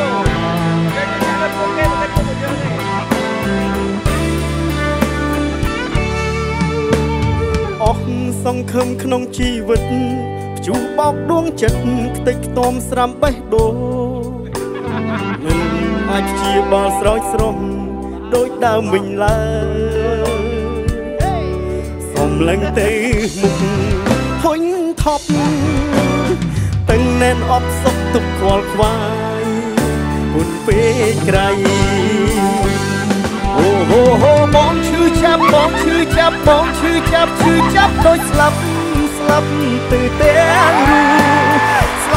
អស់សង្ឃឹមក្នុងជីវិតព្យុះបោកដួងចិត្តខ្ទេចខ្ទាំស្រាំបេះដូងមិនអាចព្យាបាលស្រោចស្រពដូចដើមវិញឡើយសូមឡើងទៅមុខហុញថប់តឹងណែនអបសុខទុកខ្វល់ខ្វាយពុនពេកក្រៃអូហូហូបងឈឺចាប់បងឈឺចាប់បងឈឺចាប់ឈឺចាប់ដូចស្លាប់ស្លាប់ទៅទាំងស្លាប់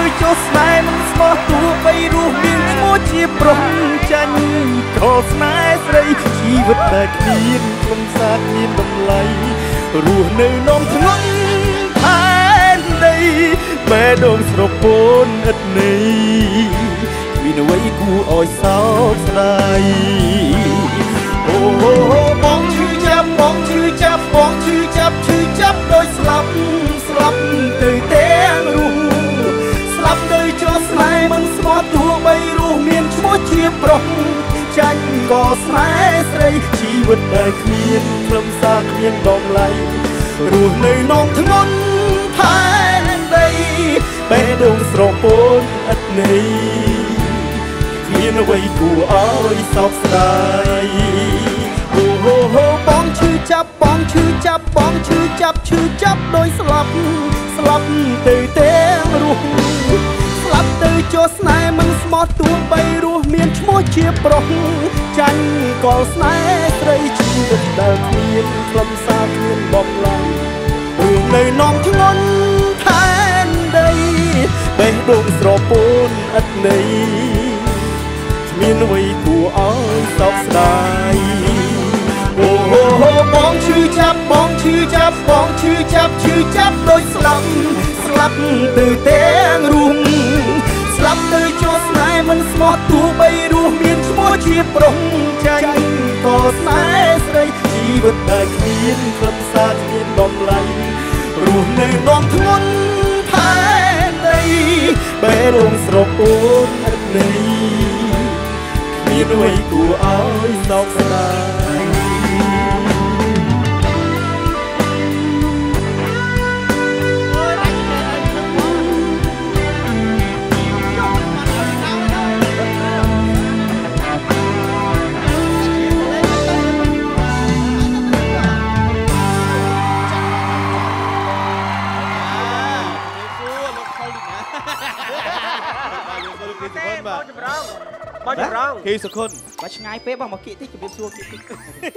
ចុះស្នេហ៍មិនស្មោះទោះបីរស់មានឈ្មោះជាប្រុសចាញ់ក៏ស្នេហ៍ស្រីជីវិតដែលគ្មានខ្លឹមសារគ្មានតម្លៃរស់នៅនំធ្ងន់ផែនដីបេះដូងស្រពោនឥតន័យមានអ្វីគួរឲ្យសោកស្ដាយអូបងឈឺចាប់បងឈឺចាប់បងឈឺចាប់ឈឺចាប់ដោយស្លាប់ស្លាប់ទៅទាំងរស់ស្លាប់ទៅចុះស្នេហ៍មិនស្មោះទោះបីរស់មានឈ្មោះជាប្រុសចាញ់ក៏ស្នេហ៍ស្រីជីវិតដែលគ្មានខ្លឹមសារគ្មានតម្លៃរស់នៅនំធ្ងន់ផែនដីបេះដូងស្រពោនឥតន័យគ្មានអ្វីគួរឲ្យសោកស្ដាយអូហូហូបងឈឺចាប់បងឈឺចាប់បងឈឺចាប់ឈឺចាប់ដោយស្លាប់ស្លាប់ទៅទាំងរស់ស្លាប់ទៅចុះស្នេហ៍មិនស្មោះទោះបីរស់មានឈ្មោះជាប្រុសចាញ់ក៏ស្នេហ៍ស្រីជីវិតដែលគ្មានខ្លឹមសារគ្មានបំឡងរឿងនៅនំធ្ងន់ផែនដីបេះដូងស្រពោនឥតន័យមានអ្វីគួរឲ្យសោកស្ដាយអូហូហូបងឈឺចាប់បងឈឺចាប់បងឈឺចាប់ឈឺចាប់ដោយស្លាប់ស្លាប់ទៅទាំងរស់ស្លាប់ទៅចុះស្នេហ៍មិនស្មោះទោះបីរស់មានឈ្មោះជាប្រុសចាញ់ក៏ស្នេហ៍ស្រីជីវិតដែលគ្មានខ្លឹមសារគ្មានតម្លៃរស់នៅនំធ្ងន់ផែនដីបេះដូងស្រពោនឥតន័យមានអ្វីគួរឲ្យសោកស្ដាយបងចម្រងបងចម្រងគីសុខុនបើឆ្ងាយពេកបងមកគៀកតិចជំរាបសួរគៀកតិច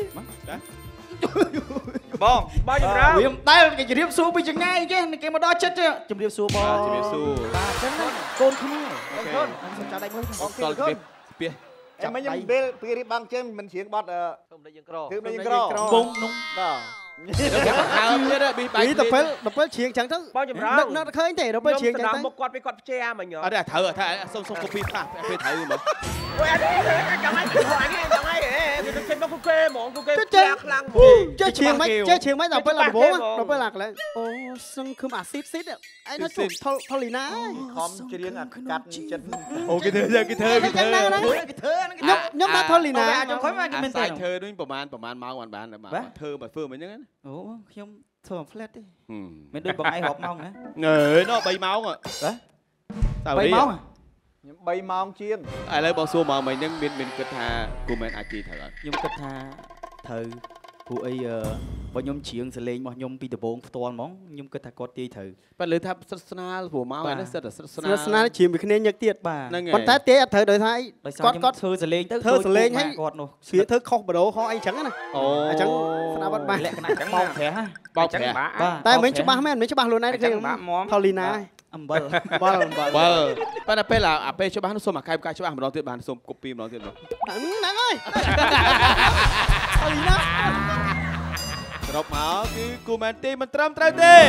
បងបងចម្រងវាមិនដែលគេជំរាបសួរពីឆ្ងាយគេគេមកដល់ចិត្តជំរាបសួរបងជំរាបសួរបាទអញ្ចឹងកូនខ្មែរអូខេខ្ញុំចាំដៃមួយបងតល់ពីពីអីមិញខ្ញុំពេលពេលរៀបបាំងជើងមិនច្រៀងបត់ធ្វើមិនយើងក្រធ្វើមិនយើងក្របងនោះបាទហើមទៀតពីបាយពីទៅពេលទៅពេលជ្រៀងចឹងទៅបងចម្រងនឹកនឹកឃើញទេទៅពេលជ្រៀងចឹងទៅមុខគាត់ពេលគាត់ផ្ជាមិញអត់ទេត្រូវថាសុំសុំកូពីខ្លះពេលត្រូវមកអូយអត់ទេចាំឲ្យគាត់អញចាំឲ្យវាទៅចេញមកគេហ្មងគេខ្លាំងខ្លាំងចេះជ្រៀងមិនចេះជ្រៀងមិនដល់ពេលដល់ដំបូងដល់ពេលឡើងកន្លែងអូសឹងឃើញអាស៊ីតស៊ីតឯនោះជុំថលថលីណាខំច្រៀងអាកាត់ចិត្តអូគេធ្វើគេធ្វើគេធ្វើគេធ្វើខ្ញុំខ្ញុំថាថលីណាខ្ញុំខំមកគេមែនទេធ្វើដូចប្រហែលប្រហែលម៉ោងបានបានធ្វើបើធ្វើមិនអញ្ចឹងអូខ្ញុំធ្វើ flat ទេមិនដូចបងឯងរាប់ម៉ោងណាអើយនោះបីម៉ោងហ៎តែបីម៉ោងខ្ញុំបីម៉ោងជាងឥឡូវបងសួរមកមិញហ្នឹងមានមានគិតថាគូមែនអាចជីត្រូវអត់ខ្ញុំគិតថាត្រូវព្រោះអីបើខ្ញុំច្រៀងសលេងរបស់ខ្ញុំពីដំបូងផ្ទាល់ហ្មងខ្ញុំគិតថាគាត់ទាយត្រូវប៉ិតលើថាស្រិតស្នាលព្រោះមកហ្នឹងស្រិតស្នាលស្រិតស្នាលច្រៀងពីគ្នាញឹកទៀតបាទប៉ុន្តែទាយអត់ត្រូវដោយថាគាត់គាត់ធ្វើសលេងទៅធ្វើសលេងឲ្យគាត់នោះស្រៀងធ្វើខុសបដូរខុសអីចឹងណាអូអញ្ចឹងស្ដាប់អត់បានលក្ខណៈចឹងបោកប្រាស់បោកប្រាស់តែមិនច្បាស់មែនមិនច្បាស់ខ្លួនឯងឃើញថលីណាអំបិលបលអំបិលបលប៉ុន្តែពេលអាពេលច្បាស់នោះសូមអាកែបកាយច្បាស់ម្ដងទៀតបានសូមកូពីម្ដងទៀតមកហ្នឹងហើយថលីណាសរុបមកគឺគូមែនទេមិនត្រឹមត្រូវទេ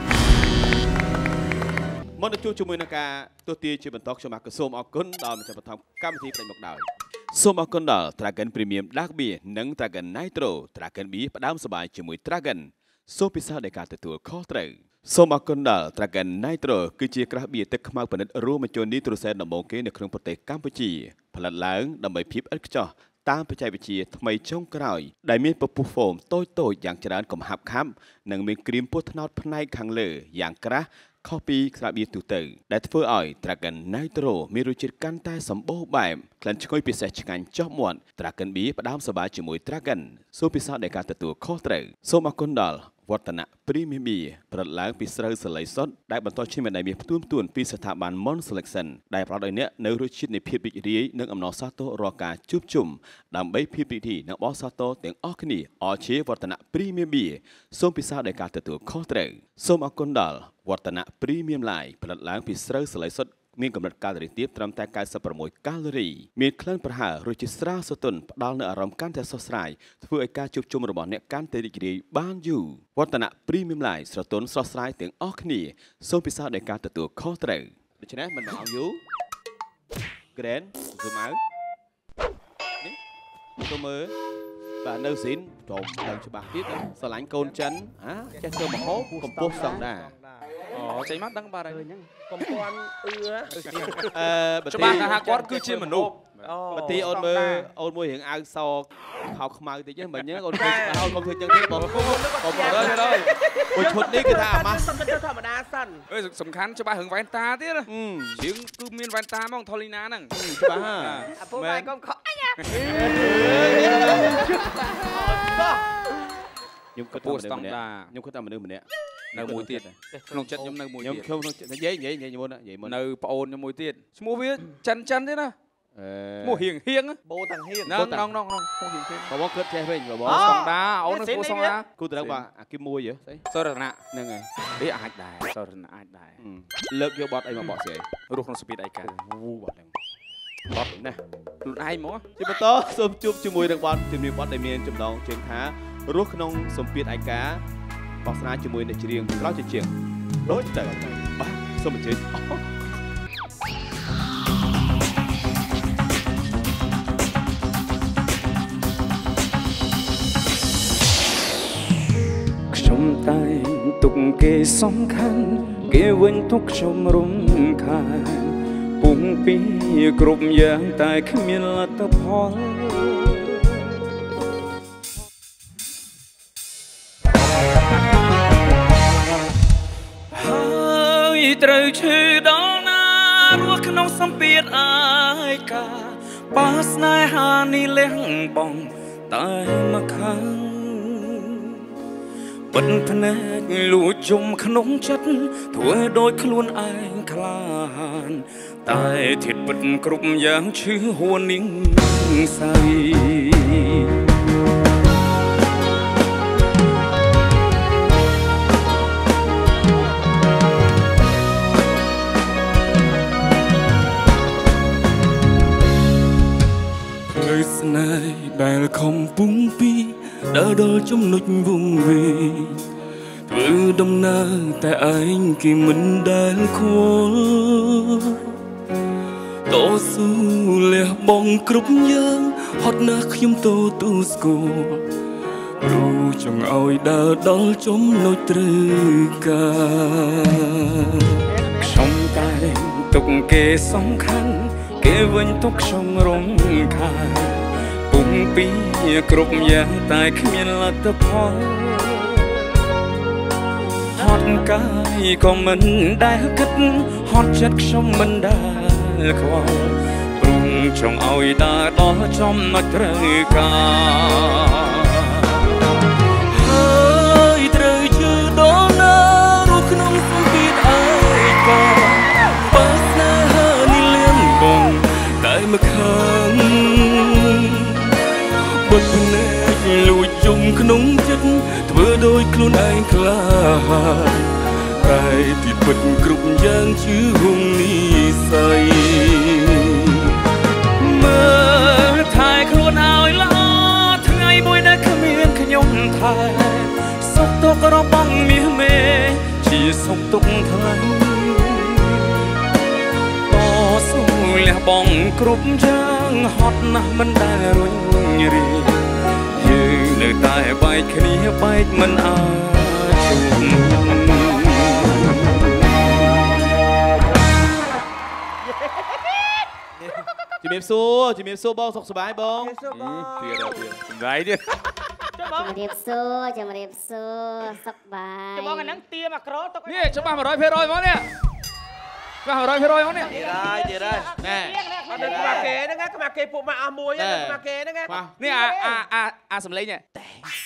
មកទៅជួបជាមួយនឹងការទស្សន៍ទាយជាបន្តខ្ញុំមកសូមអរគុណដល់ម្ចាស់បឋមកម្មវិធីផ្លេចមកដោយសូមអរគុណដល់ Dragon Premium Dark Beer និង Dragon Nitro Dragon Beer ផ្ដើមសប្បាយជាមួយ Dragon សូមពិសានៃការទទួលខុសត្រូវសូមអរគុណដល់ Dragon Nitro គឺជាក្រាស់បៀទឹកខ្មៅប៉និតរួមបញ្ចូលនីត្រូសែនដំបូងគេនៅក្នុងប្រទេសកម្ពុជាផលិតឡើងដើម្បីភាពឥតខ្ចោះតាមបច្ចេកវិទ្យាថ្មីចុងក្រោយដែលមានពពុះហ្វូមតូចតូចយ៉ាងច្រើនកំហាប់ខាប់និងមានគ្រីមពណ៌ត្នោតផ្នែកខាងលើយ៉ាងក្រាស់ខុសពីស្រាបៀរទូទៅដែលធ្វើឲ្យ Dragon Nitro មានរសជាតិកាន់តែសម្បូរបែបក្លិនឈ្ងុយពិសេសឆ្ងាញ់ចុះមាត់ Dragon Beer ផ្ដើមសប្បាយជាមួយ Dragon សូមពិសានៃការទទួលខុសត្រូវសូមអរគុណដល់វឌ្ឍនៈ Premium Beer ប្រត់ឡើងពីស្រូវសលៃសុទ្ធដែលបន្តឈាមដែលមានផ្ទួនផ្ទួនពីស្ថាប័ន Mon Selection ដែលផ្ដល់ឲ្យអ្នកនៅរសជាតិនៃភាពរីករាយនិងអំណរសាទររាល់ការជួបជុំដើម្បីភាពរីករាយនិងបោះសាទរទាំងអស់គ្នាអរជាវឌ្ឍនៈ Premium Beer សូមពិសាដោយការទទួលខុសត្រូវសូមអរគុណដល់វឌ្ឍនៈ Premium Live ផលិតឡើងពីស្រូវសលៃសុទ្ធមានកម្រិតកាឡូរីទាបត្រឹមតែ九十六កាឡូរីមានក្លិនប្រហើររសជាតិស្រាលស្រទន់ផ្ដល់នូវអារម្មណ៍កាន់តែស្រស់ស្រាយធ្វើឲ្យការជួបជុំរបស់អ្នកកាន់តែរីករាយបានយូរវឌ្ឍនៈ Premium Live ស្រទន់ស្រស់ស្រាយទាំងអស់គ្នាសូមពិសាដោយការទទួលខុសត្រូវដូច្នេះមិនដល់យូរ Grand ស៊ូមអៅនេះទៅមើលបាទនៅស៊ីនត្រមដឹងច្បាស់ទៀតស្រឡាញ់កូនចិនហាចេះធ្វើម្ហូបកម្ពស់ស្តង់ដារអូចេញមកដឹងបាទហើយហ្នឹងកំពាន់អឺអឺច្បាស់ថាគាត់គឺជាមនុស្សបើទីអូនមើលអូនមួយរៀងអាវសខោខ្មៅតិចហ្នឹងមិនអញ្ចឹងអូនឃើញអូនកុំធ្វើអញ្ចឹងទេបងបងរើយរើយមួយឈុតនេះគឺថាអាម៉ាស់សុំទៅធម្មតាសិនអើយសំខាន់ច្បាស់រឿងវ៉ែនតាទៀតជាងគឺមានវ៉ែនតាហ្មងថូលីណាហ្នឹងច្បាស់អាពូម៉ែកុំខកអញខ្ញុំគិតថាស្តង់ដាខ្ញុំគិតថាមនុស្សម្នាក់នៅមួយទៀតក្នុងចិត្តខ្ញុំនៅមួយទៀតខ្ញុំខ្ញុំនិយាយនិយាយនិយាយមុននិយាយមុននៅប្អូនខ្ញុំមួយទៀតឈ្មោះវាចិនចិនទេណាឈ្មោះហៀងហៀងបូទាំងហៀងហ្នឹងហ្នឹងហ្នឹងឈ្មោះហៀងហៀងបងគិតចេះវិញបងស្តង់ដាអូននឹងឈ្មោះស្តង់ដាគូត្រូវបាទអាគីមួយហ៎ស្អីសរណៈហ្នឹងហើយវាអាចដែរសរណៈអាចដែរលើកយកបត់អីមកបកស្អីរស់ក្នុងស្ពីតឯកាអូបត់ហ្នឹងបត់ណាខ្លួនឯងហ្មងជាបន្តសូមជួបជាមួយនឹងបត់ជំនាញបត់ដែលមានចំណងជើងថារស់ក្នុងសម្ពាធឯកាបោះស្រាយជាមួយនឹងច្រៀងក្រោយជាជាងដូចទៅបាទសូមអញ្ជើញខ្ញុំតែទុកគេសំខាន់គេវិញទុកខ្ញុំរំខានពុំពីគ្រប់យ៉ាងតែគ្មានលទ្ធផលហើយត្រូវឈឺដល់ណារស់ក្នុងសម្ពាធអាយកាបាស្នេហានេះលះបងតែមកខាងបិទភ្នែកលួចជុំក្នុងចិត្តធ្វើដោយខ្លួនឯងខ្លាហានតែធាតុពិតគ្រប់យ៉ាងឈឺហួននាងសៃស្នេហ៍ដែលខំពុំពីដើរដល់ចំណុចវង្វេងធ្វើដំណើរតែឯងគេមិនដែលខ្វល់តស៊ូលះបង់គ្រប់យ៉ាងហត់ណាស់ខ្ញុំទៅទូស្គាល់ព្រោះចង់ឲ្យដើរដល់ចំណុចត្រូវការខ្ញុំតែទុកគេសំខាន់គេវិញទុកខ្ញុំរំខានពុំពីគ្រប់យ៉ាងតែគ្មានលទ្ធផលហត់កាយក៏មិនដែលគិតហត់ចិត្តខ្ញុំមិនដែលខ្វល់ព្រមចង់ឲ្យដើរដល់ចំណុចត្រូវការហើយត្រូវជឿដល់ណារស់ក្នុងសម្ពាធឯកាបើស្នេហានេះលៀមបងតែមកខាងបិទភ្នែកលួចយំក្នុងចិត្តធ្វើដោយខ្លួនឯងខ្លាហានតែទីពិតគ្រប់យ៉ាងជឿហុងនិស័យមើលថែខ្លួនឲ្យល្អថ្ងៃមួយដែលគ្មានខ្ញុំថែសុខទុក្ខរបស់មាសមេជាសុខទុក្ខថ្លៃតស៊ូលះបង់គ្រប់យ៉ាងហត់ណាស់មិនដែលរុញរាយើងនៅតែបែកគ្នាបែកមិនអាចជួបជំរាបសួរជំរាបសួរបងសុខសប្បាយបងទៀតទៀតសម្រាប់ទៀតជំរាបសួរជំរាបសួរសុខបាយបងអាហ្នឹងទៀមអាក្រទុកនេះច្បាស់một trăm phần trămហ្មងនេះច្បាស់một trăm phần trămហ្មងនេះទៀតហើយទៀតហើយណែអត់ដឹងខ្មាគេហ្នឹងខ្មាគេពួកម៉ាក់អស់មួយហ្នឹងខ្មាគេហ្នឹងនេះអាអាអាអាសំឡេងនេះតែ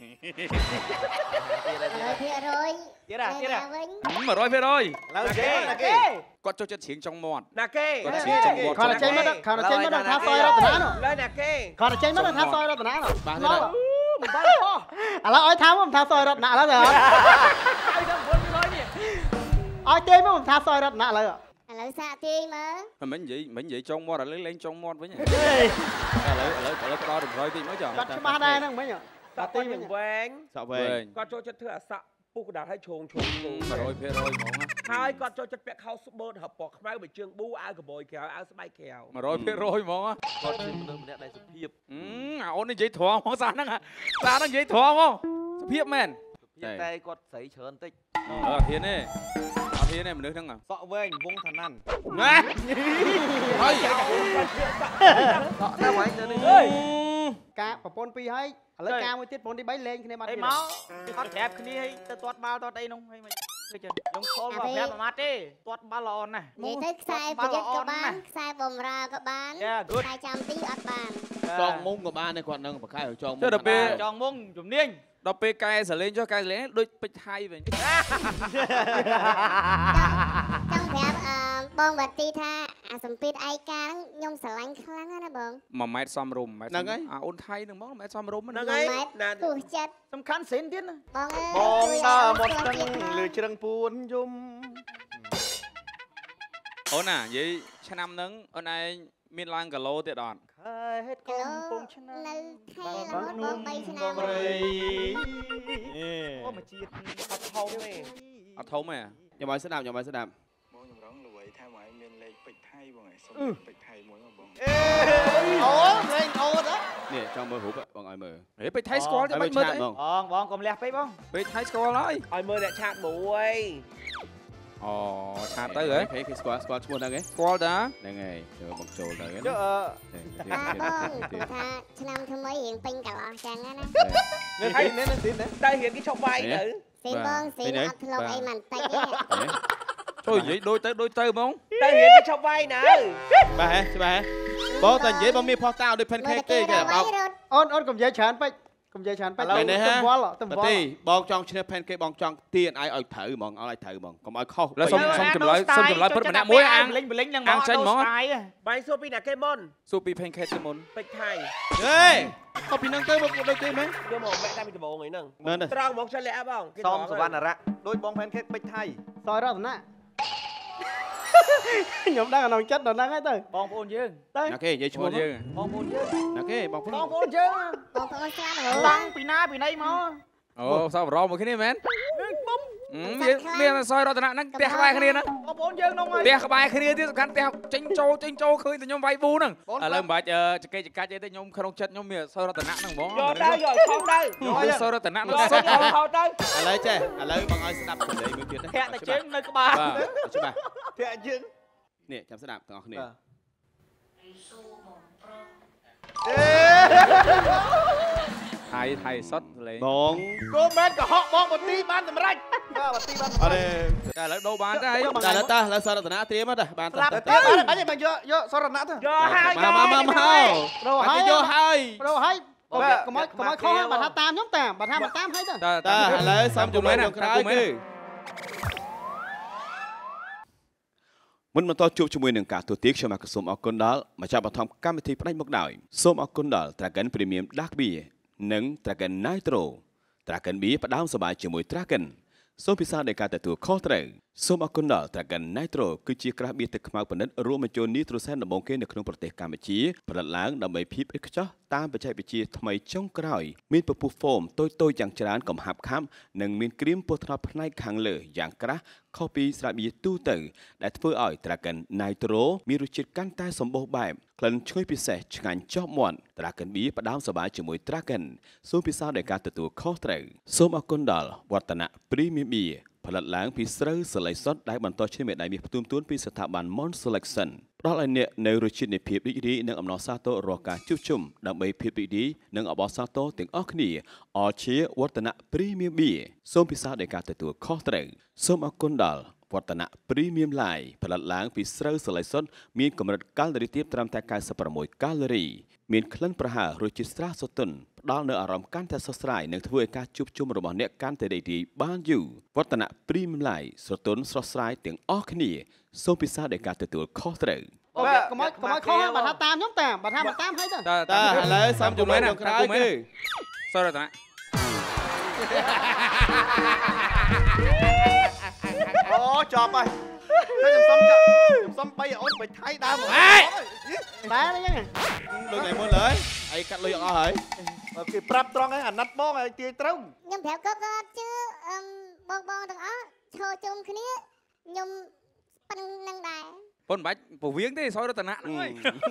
ភាគរយទៀតអាទៀតអាវិញ một rồi phê rồi ឡើយគេណាគេគាត់ចូលចិត្តច្រៀងចង់មាត់ណាគេគាត់ច្រៀងចង់មាត់គាត់ចេញមកគាត់ចេញមកថាសយរតនានោះឡើយណាគេគាត់ចេញមកថាសយរតនានោះបាទមកមិនបានឥឡូវឲ្យថាមកថាសយរតនាឥឡូវទៅអត់ឲ្យដល់bốn mươiនេះឲ្យទេមកថាសយរតនាឥឡូវឥឡូវសាកទាញមើលមិននិយាយមិននិយាយចង់មាត់ឥឡូវលេងចង់មាត់វិញឥឡូវហេឥឡូវឥឡូវផ្ដល់តម្រុយតិចមកចុះគាត់ច្បាស់ដែរហ្នឹងមិញសាក់ទីវិញវែងសក់វែងគាត់ចូលចិត្តធ្វើអាសក់ពុះកដាលឲ្យឈោងឈោង một rồi phê rồiហ្មងហើយគាត់ចូលចិត្តពាក់ខោស្បឺតហៅពណ៌ខ្មៅបើជើងប៊ូអាវកបយក្រៅអាវស្បែកក្រៅ một rồi phê rồiហ្មងគាត់ជាមនុស្សម្នាក់ដែលសុភាពអឺអាអូននិយាយធំហ្មងសាហ្នឹងសាហ្នឹងនិយាយធំហ្មងសុភាពមែនតែគាត់ស្រីច្រើនតិចអើហ៊ានទេអត់ហ៊ានទេមនុស្សហ្នឹងសក់វែងវងឋានណាន់ណាហើយសក់តែវែងទៅនេះការប្រពន្ធពីរហើយឥឡូវការមួយទៀតប្រពន្ធទី3លេងគ្នាបាត់អីមកអត់ប្រាប់គ្នាឲ្យទៅទាត់បាល់ទាត់អីនោះហើយមិនឃើញចឹងខ្ញុំខលមកប្រាប់អាម៉ាត់ទេទាត់បាល់ល្អណាស់និយាយទៅខ្សែប្រយុទ្ធក៏បានខ្សែបំរើក៏បានខ្សែចាំទីអត់បានចងមុំក៏បានដែរគាត់នឹងប្រខែចងមុំទៅដល់ពេលចង់មុងជំនាញដល់ពេលកែសលេងចុះកែសលេងដូចពេជ្រថៃវិញចង់ប្រាប់អឺបងបាទីថាអាសម្ពាធឯកាហ្នឹងខ្ញុំស្រឡាញ់ខ្លាំងណាស់ណាបងមួយម៉ែត្រសំរុំម៉ែត្រអាអូនថៃហ្នឹងហ្មងម៉ែត្រសំរុំហ្នឹងហើយណាទោះចិត្តសំខាន់សិនទៀតណាបងអើយបងដើរមកស្ទឹងលើជ្រឹងពួនយំអូនណានិយាយឆ្នាំហ្នឹងអូនឯងមានឡើងគីឡូទៀតអត់ហេតុហេតុកូនពងឆ្នាំនៅថៃរហូតបង3ឆ្នាំអូមកជាតិអត់ថោទេអត់ធំទេខ្ញុំឲ្យស្ដាប់ខ្ញុំឲ្យស្ដាប់បងចម្រងលួយថាមកឲ្យមានលេខពេជ្រថៃបងឯងសុំពេជ្រថៃមួយមកបងអូលេងអូតនេះចង់មើលរូបបងឲ្យមើលហេពេជ្រថៃស្គាល់ទេមិនមើលទេបងបងកុំលះពេកបងពេជ្រថៃស្គាល់ហើយឲ្យមើលអ្នកឆាតមួយអូឆាតទៅហ៎គេគេស្គាល់ស្គាល់ឈ្មោះហ្នឹងហ៎ស្គាល់តាហ្នឹងហើយចូលបងចូលទៅណាយកអឺតាបងថាឆ្នាំថ្មីរៀងពេញកន្លោះចឹងណានៅថៃនេះនៅទីនេះតែរៀនគេឈប់វាយទៅស៊ីបងស៊ីអត់ធ្លាប់អីមិនតិចទេចូលនិយាយដូចទៅដូចទៅហ្មងតែរៀនគេឈប់វាយណាបាទហ៎ច្បាស់ហ៎បងតែនិយាយបងមានផោះតាដូច pancake ទេគេបោកអូនអូនកុំនិយាយច្រើនពេកកុំនិយាយច្រើនពេកឥឡូវនេះហ៎ទំវល់ទំវល់ទេបងចង់ឈ្នះ pancake បងចង់ទានឲ្យឲ្យត្រូវហ្មងឲ្យត្រូវហ្មងកុំឲ្យខុសแล้วសុំសុំចម្លើយសុំចម្លើយពិតម្នាក់មួយអាងលេងបលេងហ្នឹងអាងចេញហ្មងបាយសួរពីណាគេមុនសួរពី pancake ទៅមុនពេជ្រថៃហេខុសពីហ្នឹងទៅមកដូចទេមែនយកមកបែកតាមពីដំបងអីហ្នឹងនៅនេះត្រង់មកឆ្លាក់បងសមសវណ្ណរៈដោយបងផែនខេកពេជ្រថៃសយរតនាខ្ញុំដឹងអាក្នុងចិត្តដល់ហ្នឹងហើយទៅបងប្អូនយើងទៅណាគេនិយាយឈ្មោះយើងបងប្អូនយើងណាគេបងប្អូនបងប្អូនយើងបងប្អូនស្លាប់តាំងពីណាពីណីមកអូសប្បុរសមួយគ្នាមែនមានមានសយរតនៈហ្នឹងផ្ទះក្បែរគ្នាហ្នឹងបងប្អូនយើងនោះហើយផ្ទះក្បែរគ្នាទៀតសំខាន់ផ្ទះចេញចូលចេញចូលឃើញតែខ្ញុំវាយប៊ូហ្នឹងឥឡូវមិនបាច់ចកេចកាច់អីទេខ្ញុំក្នុងចិត្តខ្ញុំមានសយរតនៈហ្នឹងហ្មងយកទៅយកខំទៅយកសយរតនៈហ្នឹងយកទៅខំទៅឥឡូវចេះឥឡូវបងឲ្យស្ដាប់សម្លេងមួយទៀតណាធាក់តែជើងនៅក្បាលបាទច្បាស់ធាក់យើងនេះចាំស្ដាប់ទាំងអស់គ្នាថៃថៃសុតលេងបងគោមែនកុហកបងបទីបានសម្រេចបាទបាទីបានអរេតែឥឡូវដូរបានតែតែឥឡូវតើឥឡូវសាររតនាត្រៀមទៅបានទៅតែទៀតបានបាញ់បាញ់យកយកសរណៈទៅយកហើយមកមកមករោហើយយកហើយរោហើយកុំកុំកុំខុសបើថាតាមខ្ញុំតាមបើថាមិនតាមហើយទៅតើតើឥឡូវសំជំនួយក្នុងក្រោយគឺមុនបន្តជួបជាមួយនឹងការទូទាខ្ញុំមកសូមអរគុណដល់ម្ចាស់បឋមកម្មវិធីផ្ដាច់មុខដោយសូមអរគុណដល់ Dragon Premium Dark Beer និង Dragon Nitro Dragon Beer ផ្ដាំសប្បាយជាមួយ Dragon សូមពិសាដោយការទទួលខុសត្រូវសូមអរគុណដល់ Dragon Nitro គឺជាក្រាស់បៀរទឹកខ្មៅប៉និតរួមបញ្ចូលនីត្រូសែនដំបូងគេនៅក្នុងប្រទេសកម្ពុជាផលិតឡើងដើម្បីភាពឥតខ្ចោះតាមបច្ចេកវិទ្យាថ្មីចុងក្រោយមានពពុះហ្វូមតូចតូចយ៉ាងច្រើនកំហាប់ខាប់និងមានគ្រីមពណ៌ត្នោតផ្នែកខាងលើយ៉ាងក្រាស់ខុសពីស្រាបៀរទូទៅដែលធ្វើឲ្យ Dragon Nitro មានរសជាតិកាន់តែសម្បូរបែបក្លិនឈ្ងុយពិសេសឆ្ងាញ់ជាប់មាត់ Dragon Beer ផ្ដាំសប្បាយជាមួយ Dragon សូមពិសាដោយការទទួលខុសត្រូវសូមអរគុណដល់វឌ្ឍនៈ Premium Beer ផលិតឡើងពីស្រូវសលៃសុទ្ធដែលបន្តឈ្មោះមេដៃមាសផ្ទុំទួនពីស្ថាប័ន Mon Selection ផ្ដល់ឲ្យអ្នកនៅរសជាតិនៃភាពរីករាយនិងអំណរសាទររាល់ការជួបជុំដើម្បីភាពរីករាយនិងអបអរសាទរទាំងអស់គ្នាអរជាវឌ្ឍនៈ Premium Beer សូមពិសាដោយការទទួលខុសត្រូវសូមអរគុណដល់វឌ្ឍនៈ Premium Line ផលិតឡើងពីស្រូវសឡៃសុនមានកម្រិតកាឡូរីទាបត្រឹមតែកៅសិបប្រាំមួយកាឡូរីមានក្លិនប្រហើររសជាតិស្រស់ស្រទន់ផ្ដល់នូវអារម្មណ៍កាន់តែស្រស់ស្រាយនិងធ្វើឲ្យការជួបជុំរបស់អ្នកកាន់តែរីករាយបានយូរវឌ្ឍនៈ Premium Line ស្រទន់ស្រស់ស្រាយទាំងអស់គ្នាសូមពិសារដោយការទទួលខុសត្រូវអូខេកុំឲ្យកុំឲ្យខុសបើថាតាមខ្ញុំតាមបើថាមិនតាមហើយទៅតាឥឡូវសំជំនួយក្នុងក្រៅគឺ Sorry តាអូចប់ហើយខ្ញុំសុំចាខ្ញុំសុំបីអូនបិទថៃដើមហេដែរអញ្ចឹងដូចថ្ងៃមុនហើយអីកាត់លុយអស់ហើយគេប្រាប់ត្រង់ហើយអាណិតបងឲ្យទាយត្រូវខ្ញុំប្រាប់គាត់គាត់ជឿអឹមបងបងទាំងអស់ឈរជុំគ្នាខ្ញុំប៉ុណ្្នឹងដែរប៉ុនបាច់ពវៀងទេសយរតនៈហ្នឹងហើយ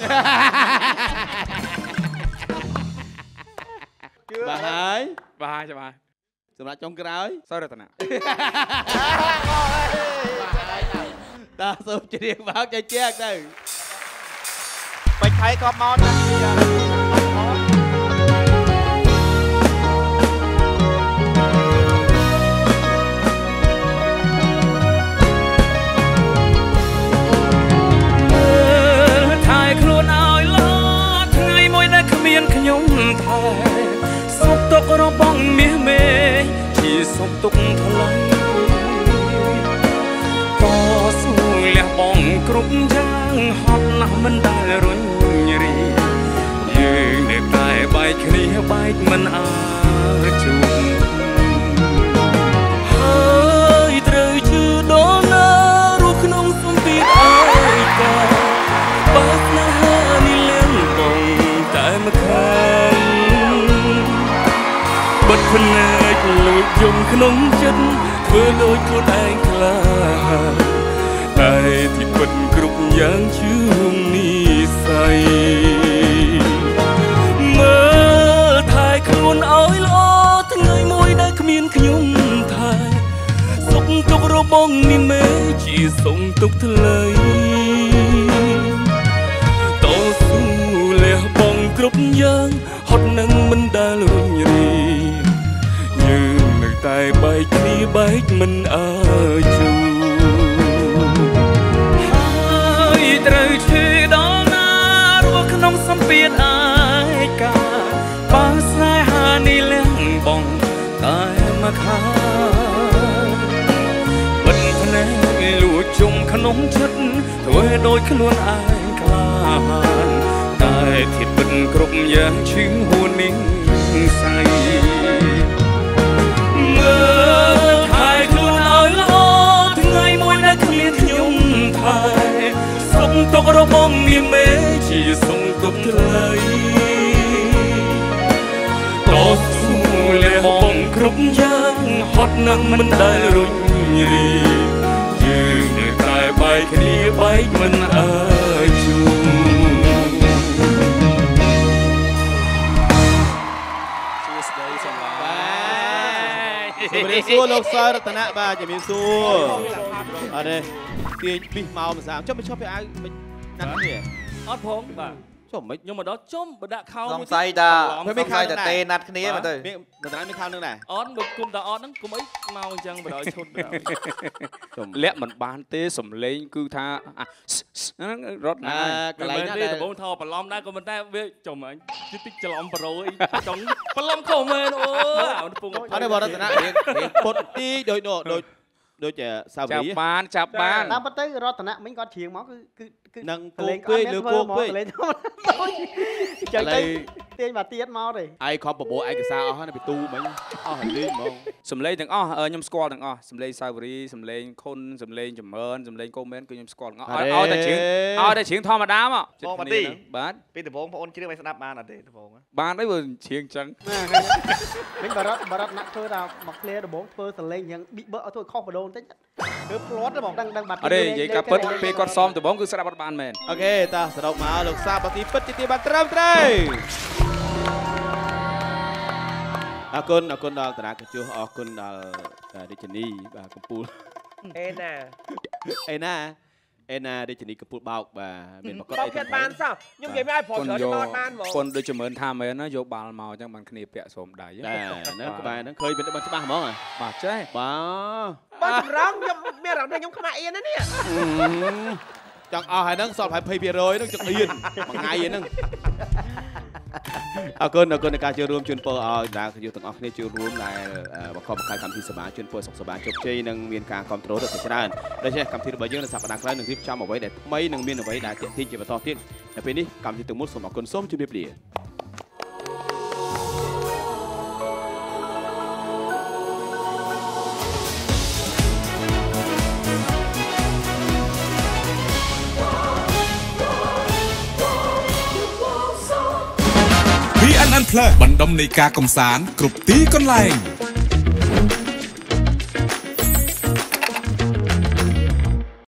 បាទហើយបាទចាំបាទសម្រាប់ចុងក្រោយសយរតនៈតាសូមជ្រាបមកចែកចែកទៅបិទថៃក៏មកណាខ្ញុំថែសុខទុក្ខរបស់មាសមេជាសុខទុក្ខថ្លៃតស៊ូលះបងគ្រប់យ៉ាងហត់ណាស់មិនដែលរញរីយើងនៅតែបែកគ្នាបែកមិនអាចជួបហើយត្រូវជឿដល់ណារស់ក្នុងសំពីតអើយកាបើស្នេហានេះលឿនបងតែមកខាងបិទភ្នែកលួចយំក្នុងចិត្តធ្វើដូចខ្លួនឯងខ្លាតែទីពិតគ្រប់យ៉ាងជឿងនិស័យមើលថែខ្លួនឲ្យល្អថ្ងៃមួយដែលគ្មានខ្ញុំថែសុខទុក្ខរបស់នេះមេជាសុខទុក្ខថ្លៃតស៊ូលះបងគ្រប់យ៉ាងហត់នឹងមិនដែលរញរីយើងនៅតែបែកគ្នាបែកមិនអាចជួបហើយត្រូវឈឺដល់ណារស់ក្នុងសម្ពាធអាយកាបើស្នេហានេះលះបងតែមកខាបិទភ្នែកលួចជុំក្នុងចិត្តធ្វើដូចខ្លួនឯងខ្លាតែធាតុពិតគ្រប់យ៉ាងឈឺហួននេះសៃមើលថែខ្លួនឲ្យល្អថ្ងៃមួយដែលគ្មានខ្ញុំថែសុខទុក្ខរបស់នាងមេជាសុខទុក្ខថ្លៃតស៊ូលះបងគ្រប់យ៉ាងហត់នឹងមិនដែលរុញរីយើងនៅតែបែកគ្នាបែកមិនអាចជួបជំរាបសួរលោកសើរតនៈបាទជំរាបសួរអត់ទេទាញពីមកម្សាចុះមិនឈប់ពីអាវមិនណាត់គ្នាអត់ផងបាទចុះមិនខ្ញុំមកដល់ជុំបដាក់ខោសង្ស័យតាមិនខៅតែទេណាត់គ្នាមើលទៅមានតើមានខោនឹងដែរអត់បើគុំតាអត់ហ្នឹងគុំអីមកអញ្ចឹងបដ ாய் ឈុតជុំលាក់មិនបានទេសំឡេងគឺថាហ្នឹងរត់ណាកន្លែងណាតែបងថោបន្លំដែរក៏មិនតែវាចុំអញតិចតិចច្រឡំប្រូអីចង់បន្លំខុសមែនអូអាពងអត់ទេបរតនៈរៀងពុតទីដូចដូចដូចសាវរីចាប់បានចាប់បានតាមពិតទៅរតនៈមិញគាត់ច្រៀងមកគឺគឺគឺនឹងគោពេកលើគោពេកចឹងទៅទាញមកទៀតមកទេឯងខំបបោឯកសារអស់ហើយពីទូមិញអស់ហើយលេងហ្មងសំឡេងទាំងអស់ខ្ញុំស្គាល់ទាំងអស់សំឡេងសាវរីសំឡេងខុនសំឡេងចម្រើនសំឡេងកូមែនគឺខ្ញុំស្គាល់ទាំងអស់ឲ្យតែច្រៀងឲ្យតែច្រៀងធម្មតាមកបងមកទីបាទពីដំបងបងអូនច្រៀងឲ្យស្ដាប់បានអត់ទេដំបងបានអីបើច្រៀងចឹងមិញបរតបរតណាក់ធ្វើថាមកឃ្លាដំបងធ្វើសលេងយ៉ាងប៊ីបើឲ្យធ្វើខុសបដូរបន្តិចធ្វើផ្លាត់ទេបងដឹងដឹងបាត់អត់ទេនិយាយការពិតពេលគាត់សមដំបងគឺស្ដាប់អត់បានមែនអូខេតាសរុបមកលោកសាបាទីពិតទីបានត្រឹមត្រូវអរគុណអរគុណដល់តារាកញ្ជុះអរគុណដល់រាជនីបាទកំពូលអេណាអេណាអេណារាជនីកំពូលបោកបាទមានបកអីទៅបានសោះខ្ញុំនិយាយមិនឲ្យប្រច្រើនមកបានហ្មងកូនដូចជំរឿនថាមែនណាយកបាល់មកអញ្ចឹងបានគ្នាពាក់ស្រោមដៃដែរហ្នឹងក្បែរហ្នឹងឃើញវាច្បាស់ហ្មងបាទចេះបាទបើចម្រងខ្ញុំមានអារម្មណ៍ថាខ្ញុំខ្មាក់អៀនណានេះចង់អស់ហើយហ្នឹងសល់20%ហ្នឹងចង្អៀនមួយថ្ងៃហ្នឹងអរគុណអរគុណនៃការចូលរួមជូនពរឲ្យតាយើងទាំងអស់គ្នាចូលរួមដែលបង្កបង្កើតកម្មវិធីសមាជូនពរសុខសប្បាយជោគជ័យនិងមានការគ្រប់គ្រងទៅច្រើនដូច្នេះកម្មវិធីរបស់យើងនៅសប្តាហ៍ក្រោយនឹងរៀបចំអ្វីដែលថ្មីនិងមានអ្វីដែលទាក់ទាញជាបន្តទៀតនៅពេលនេះកម្មវិធីទាំងមូលសូមអរគុណសូមជម្រាបលា Plus បណ្ដុំនៃការកំសាន្តគ្រប់ទីកន្លែង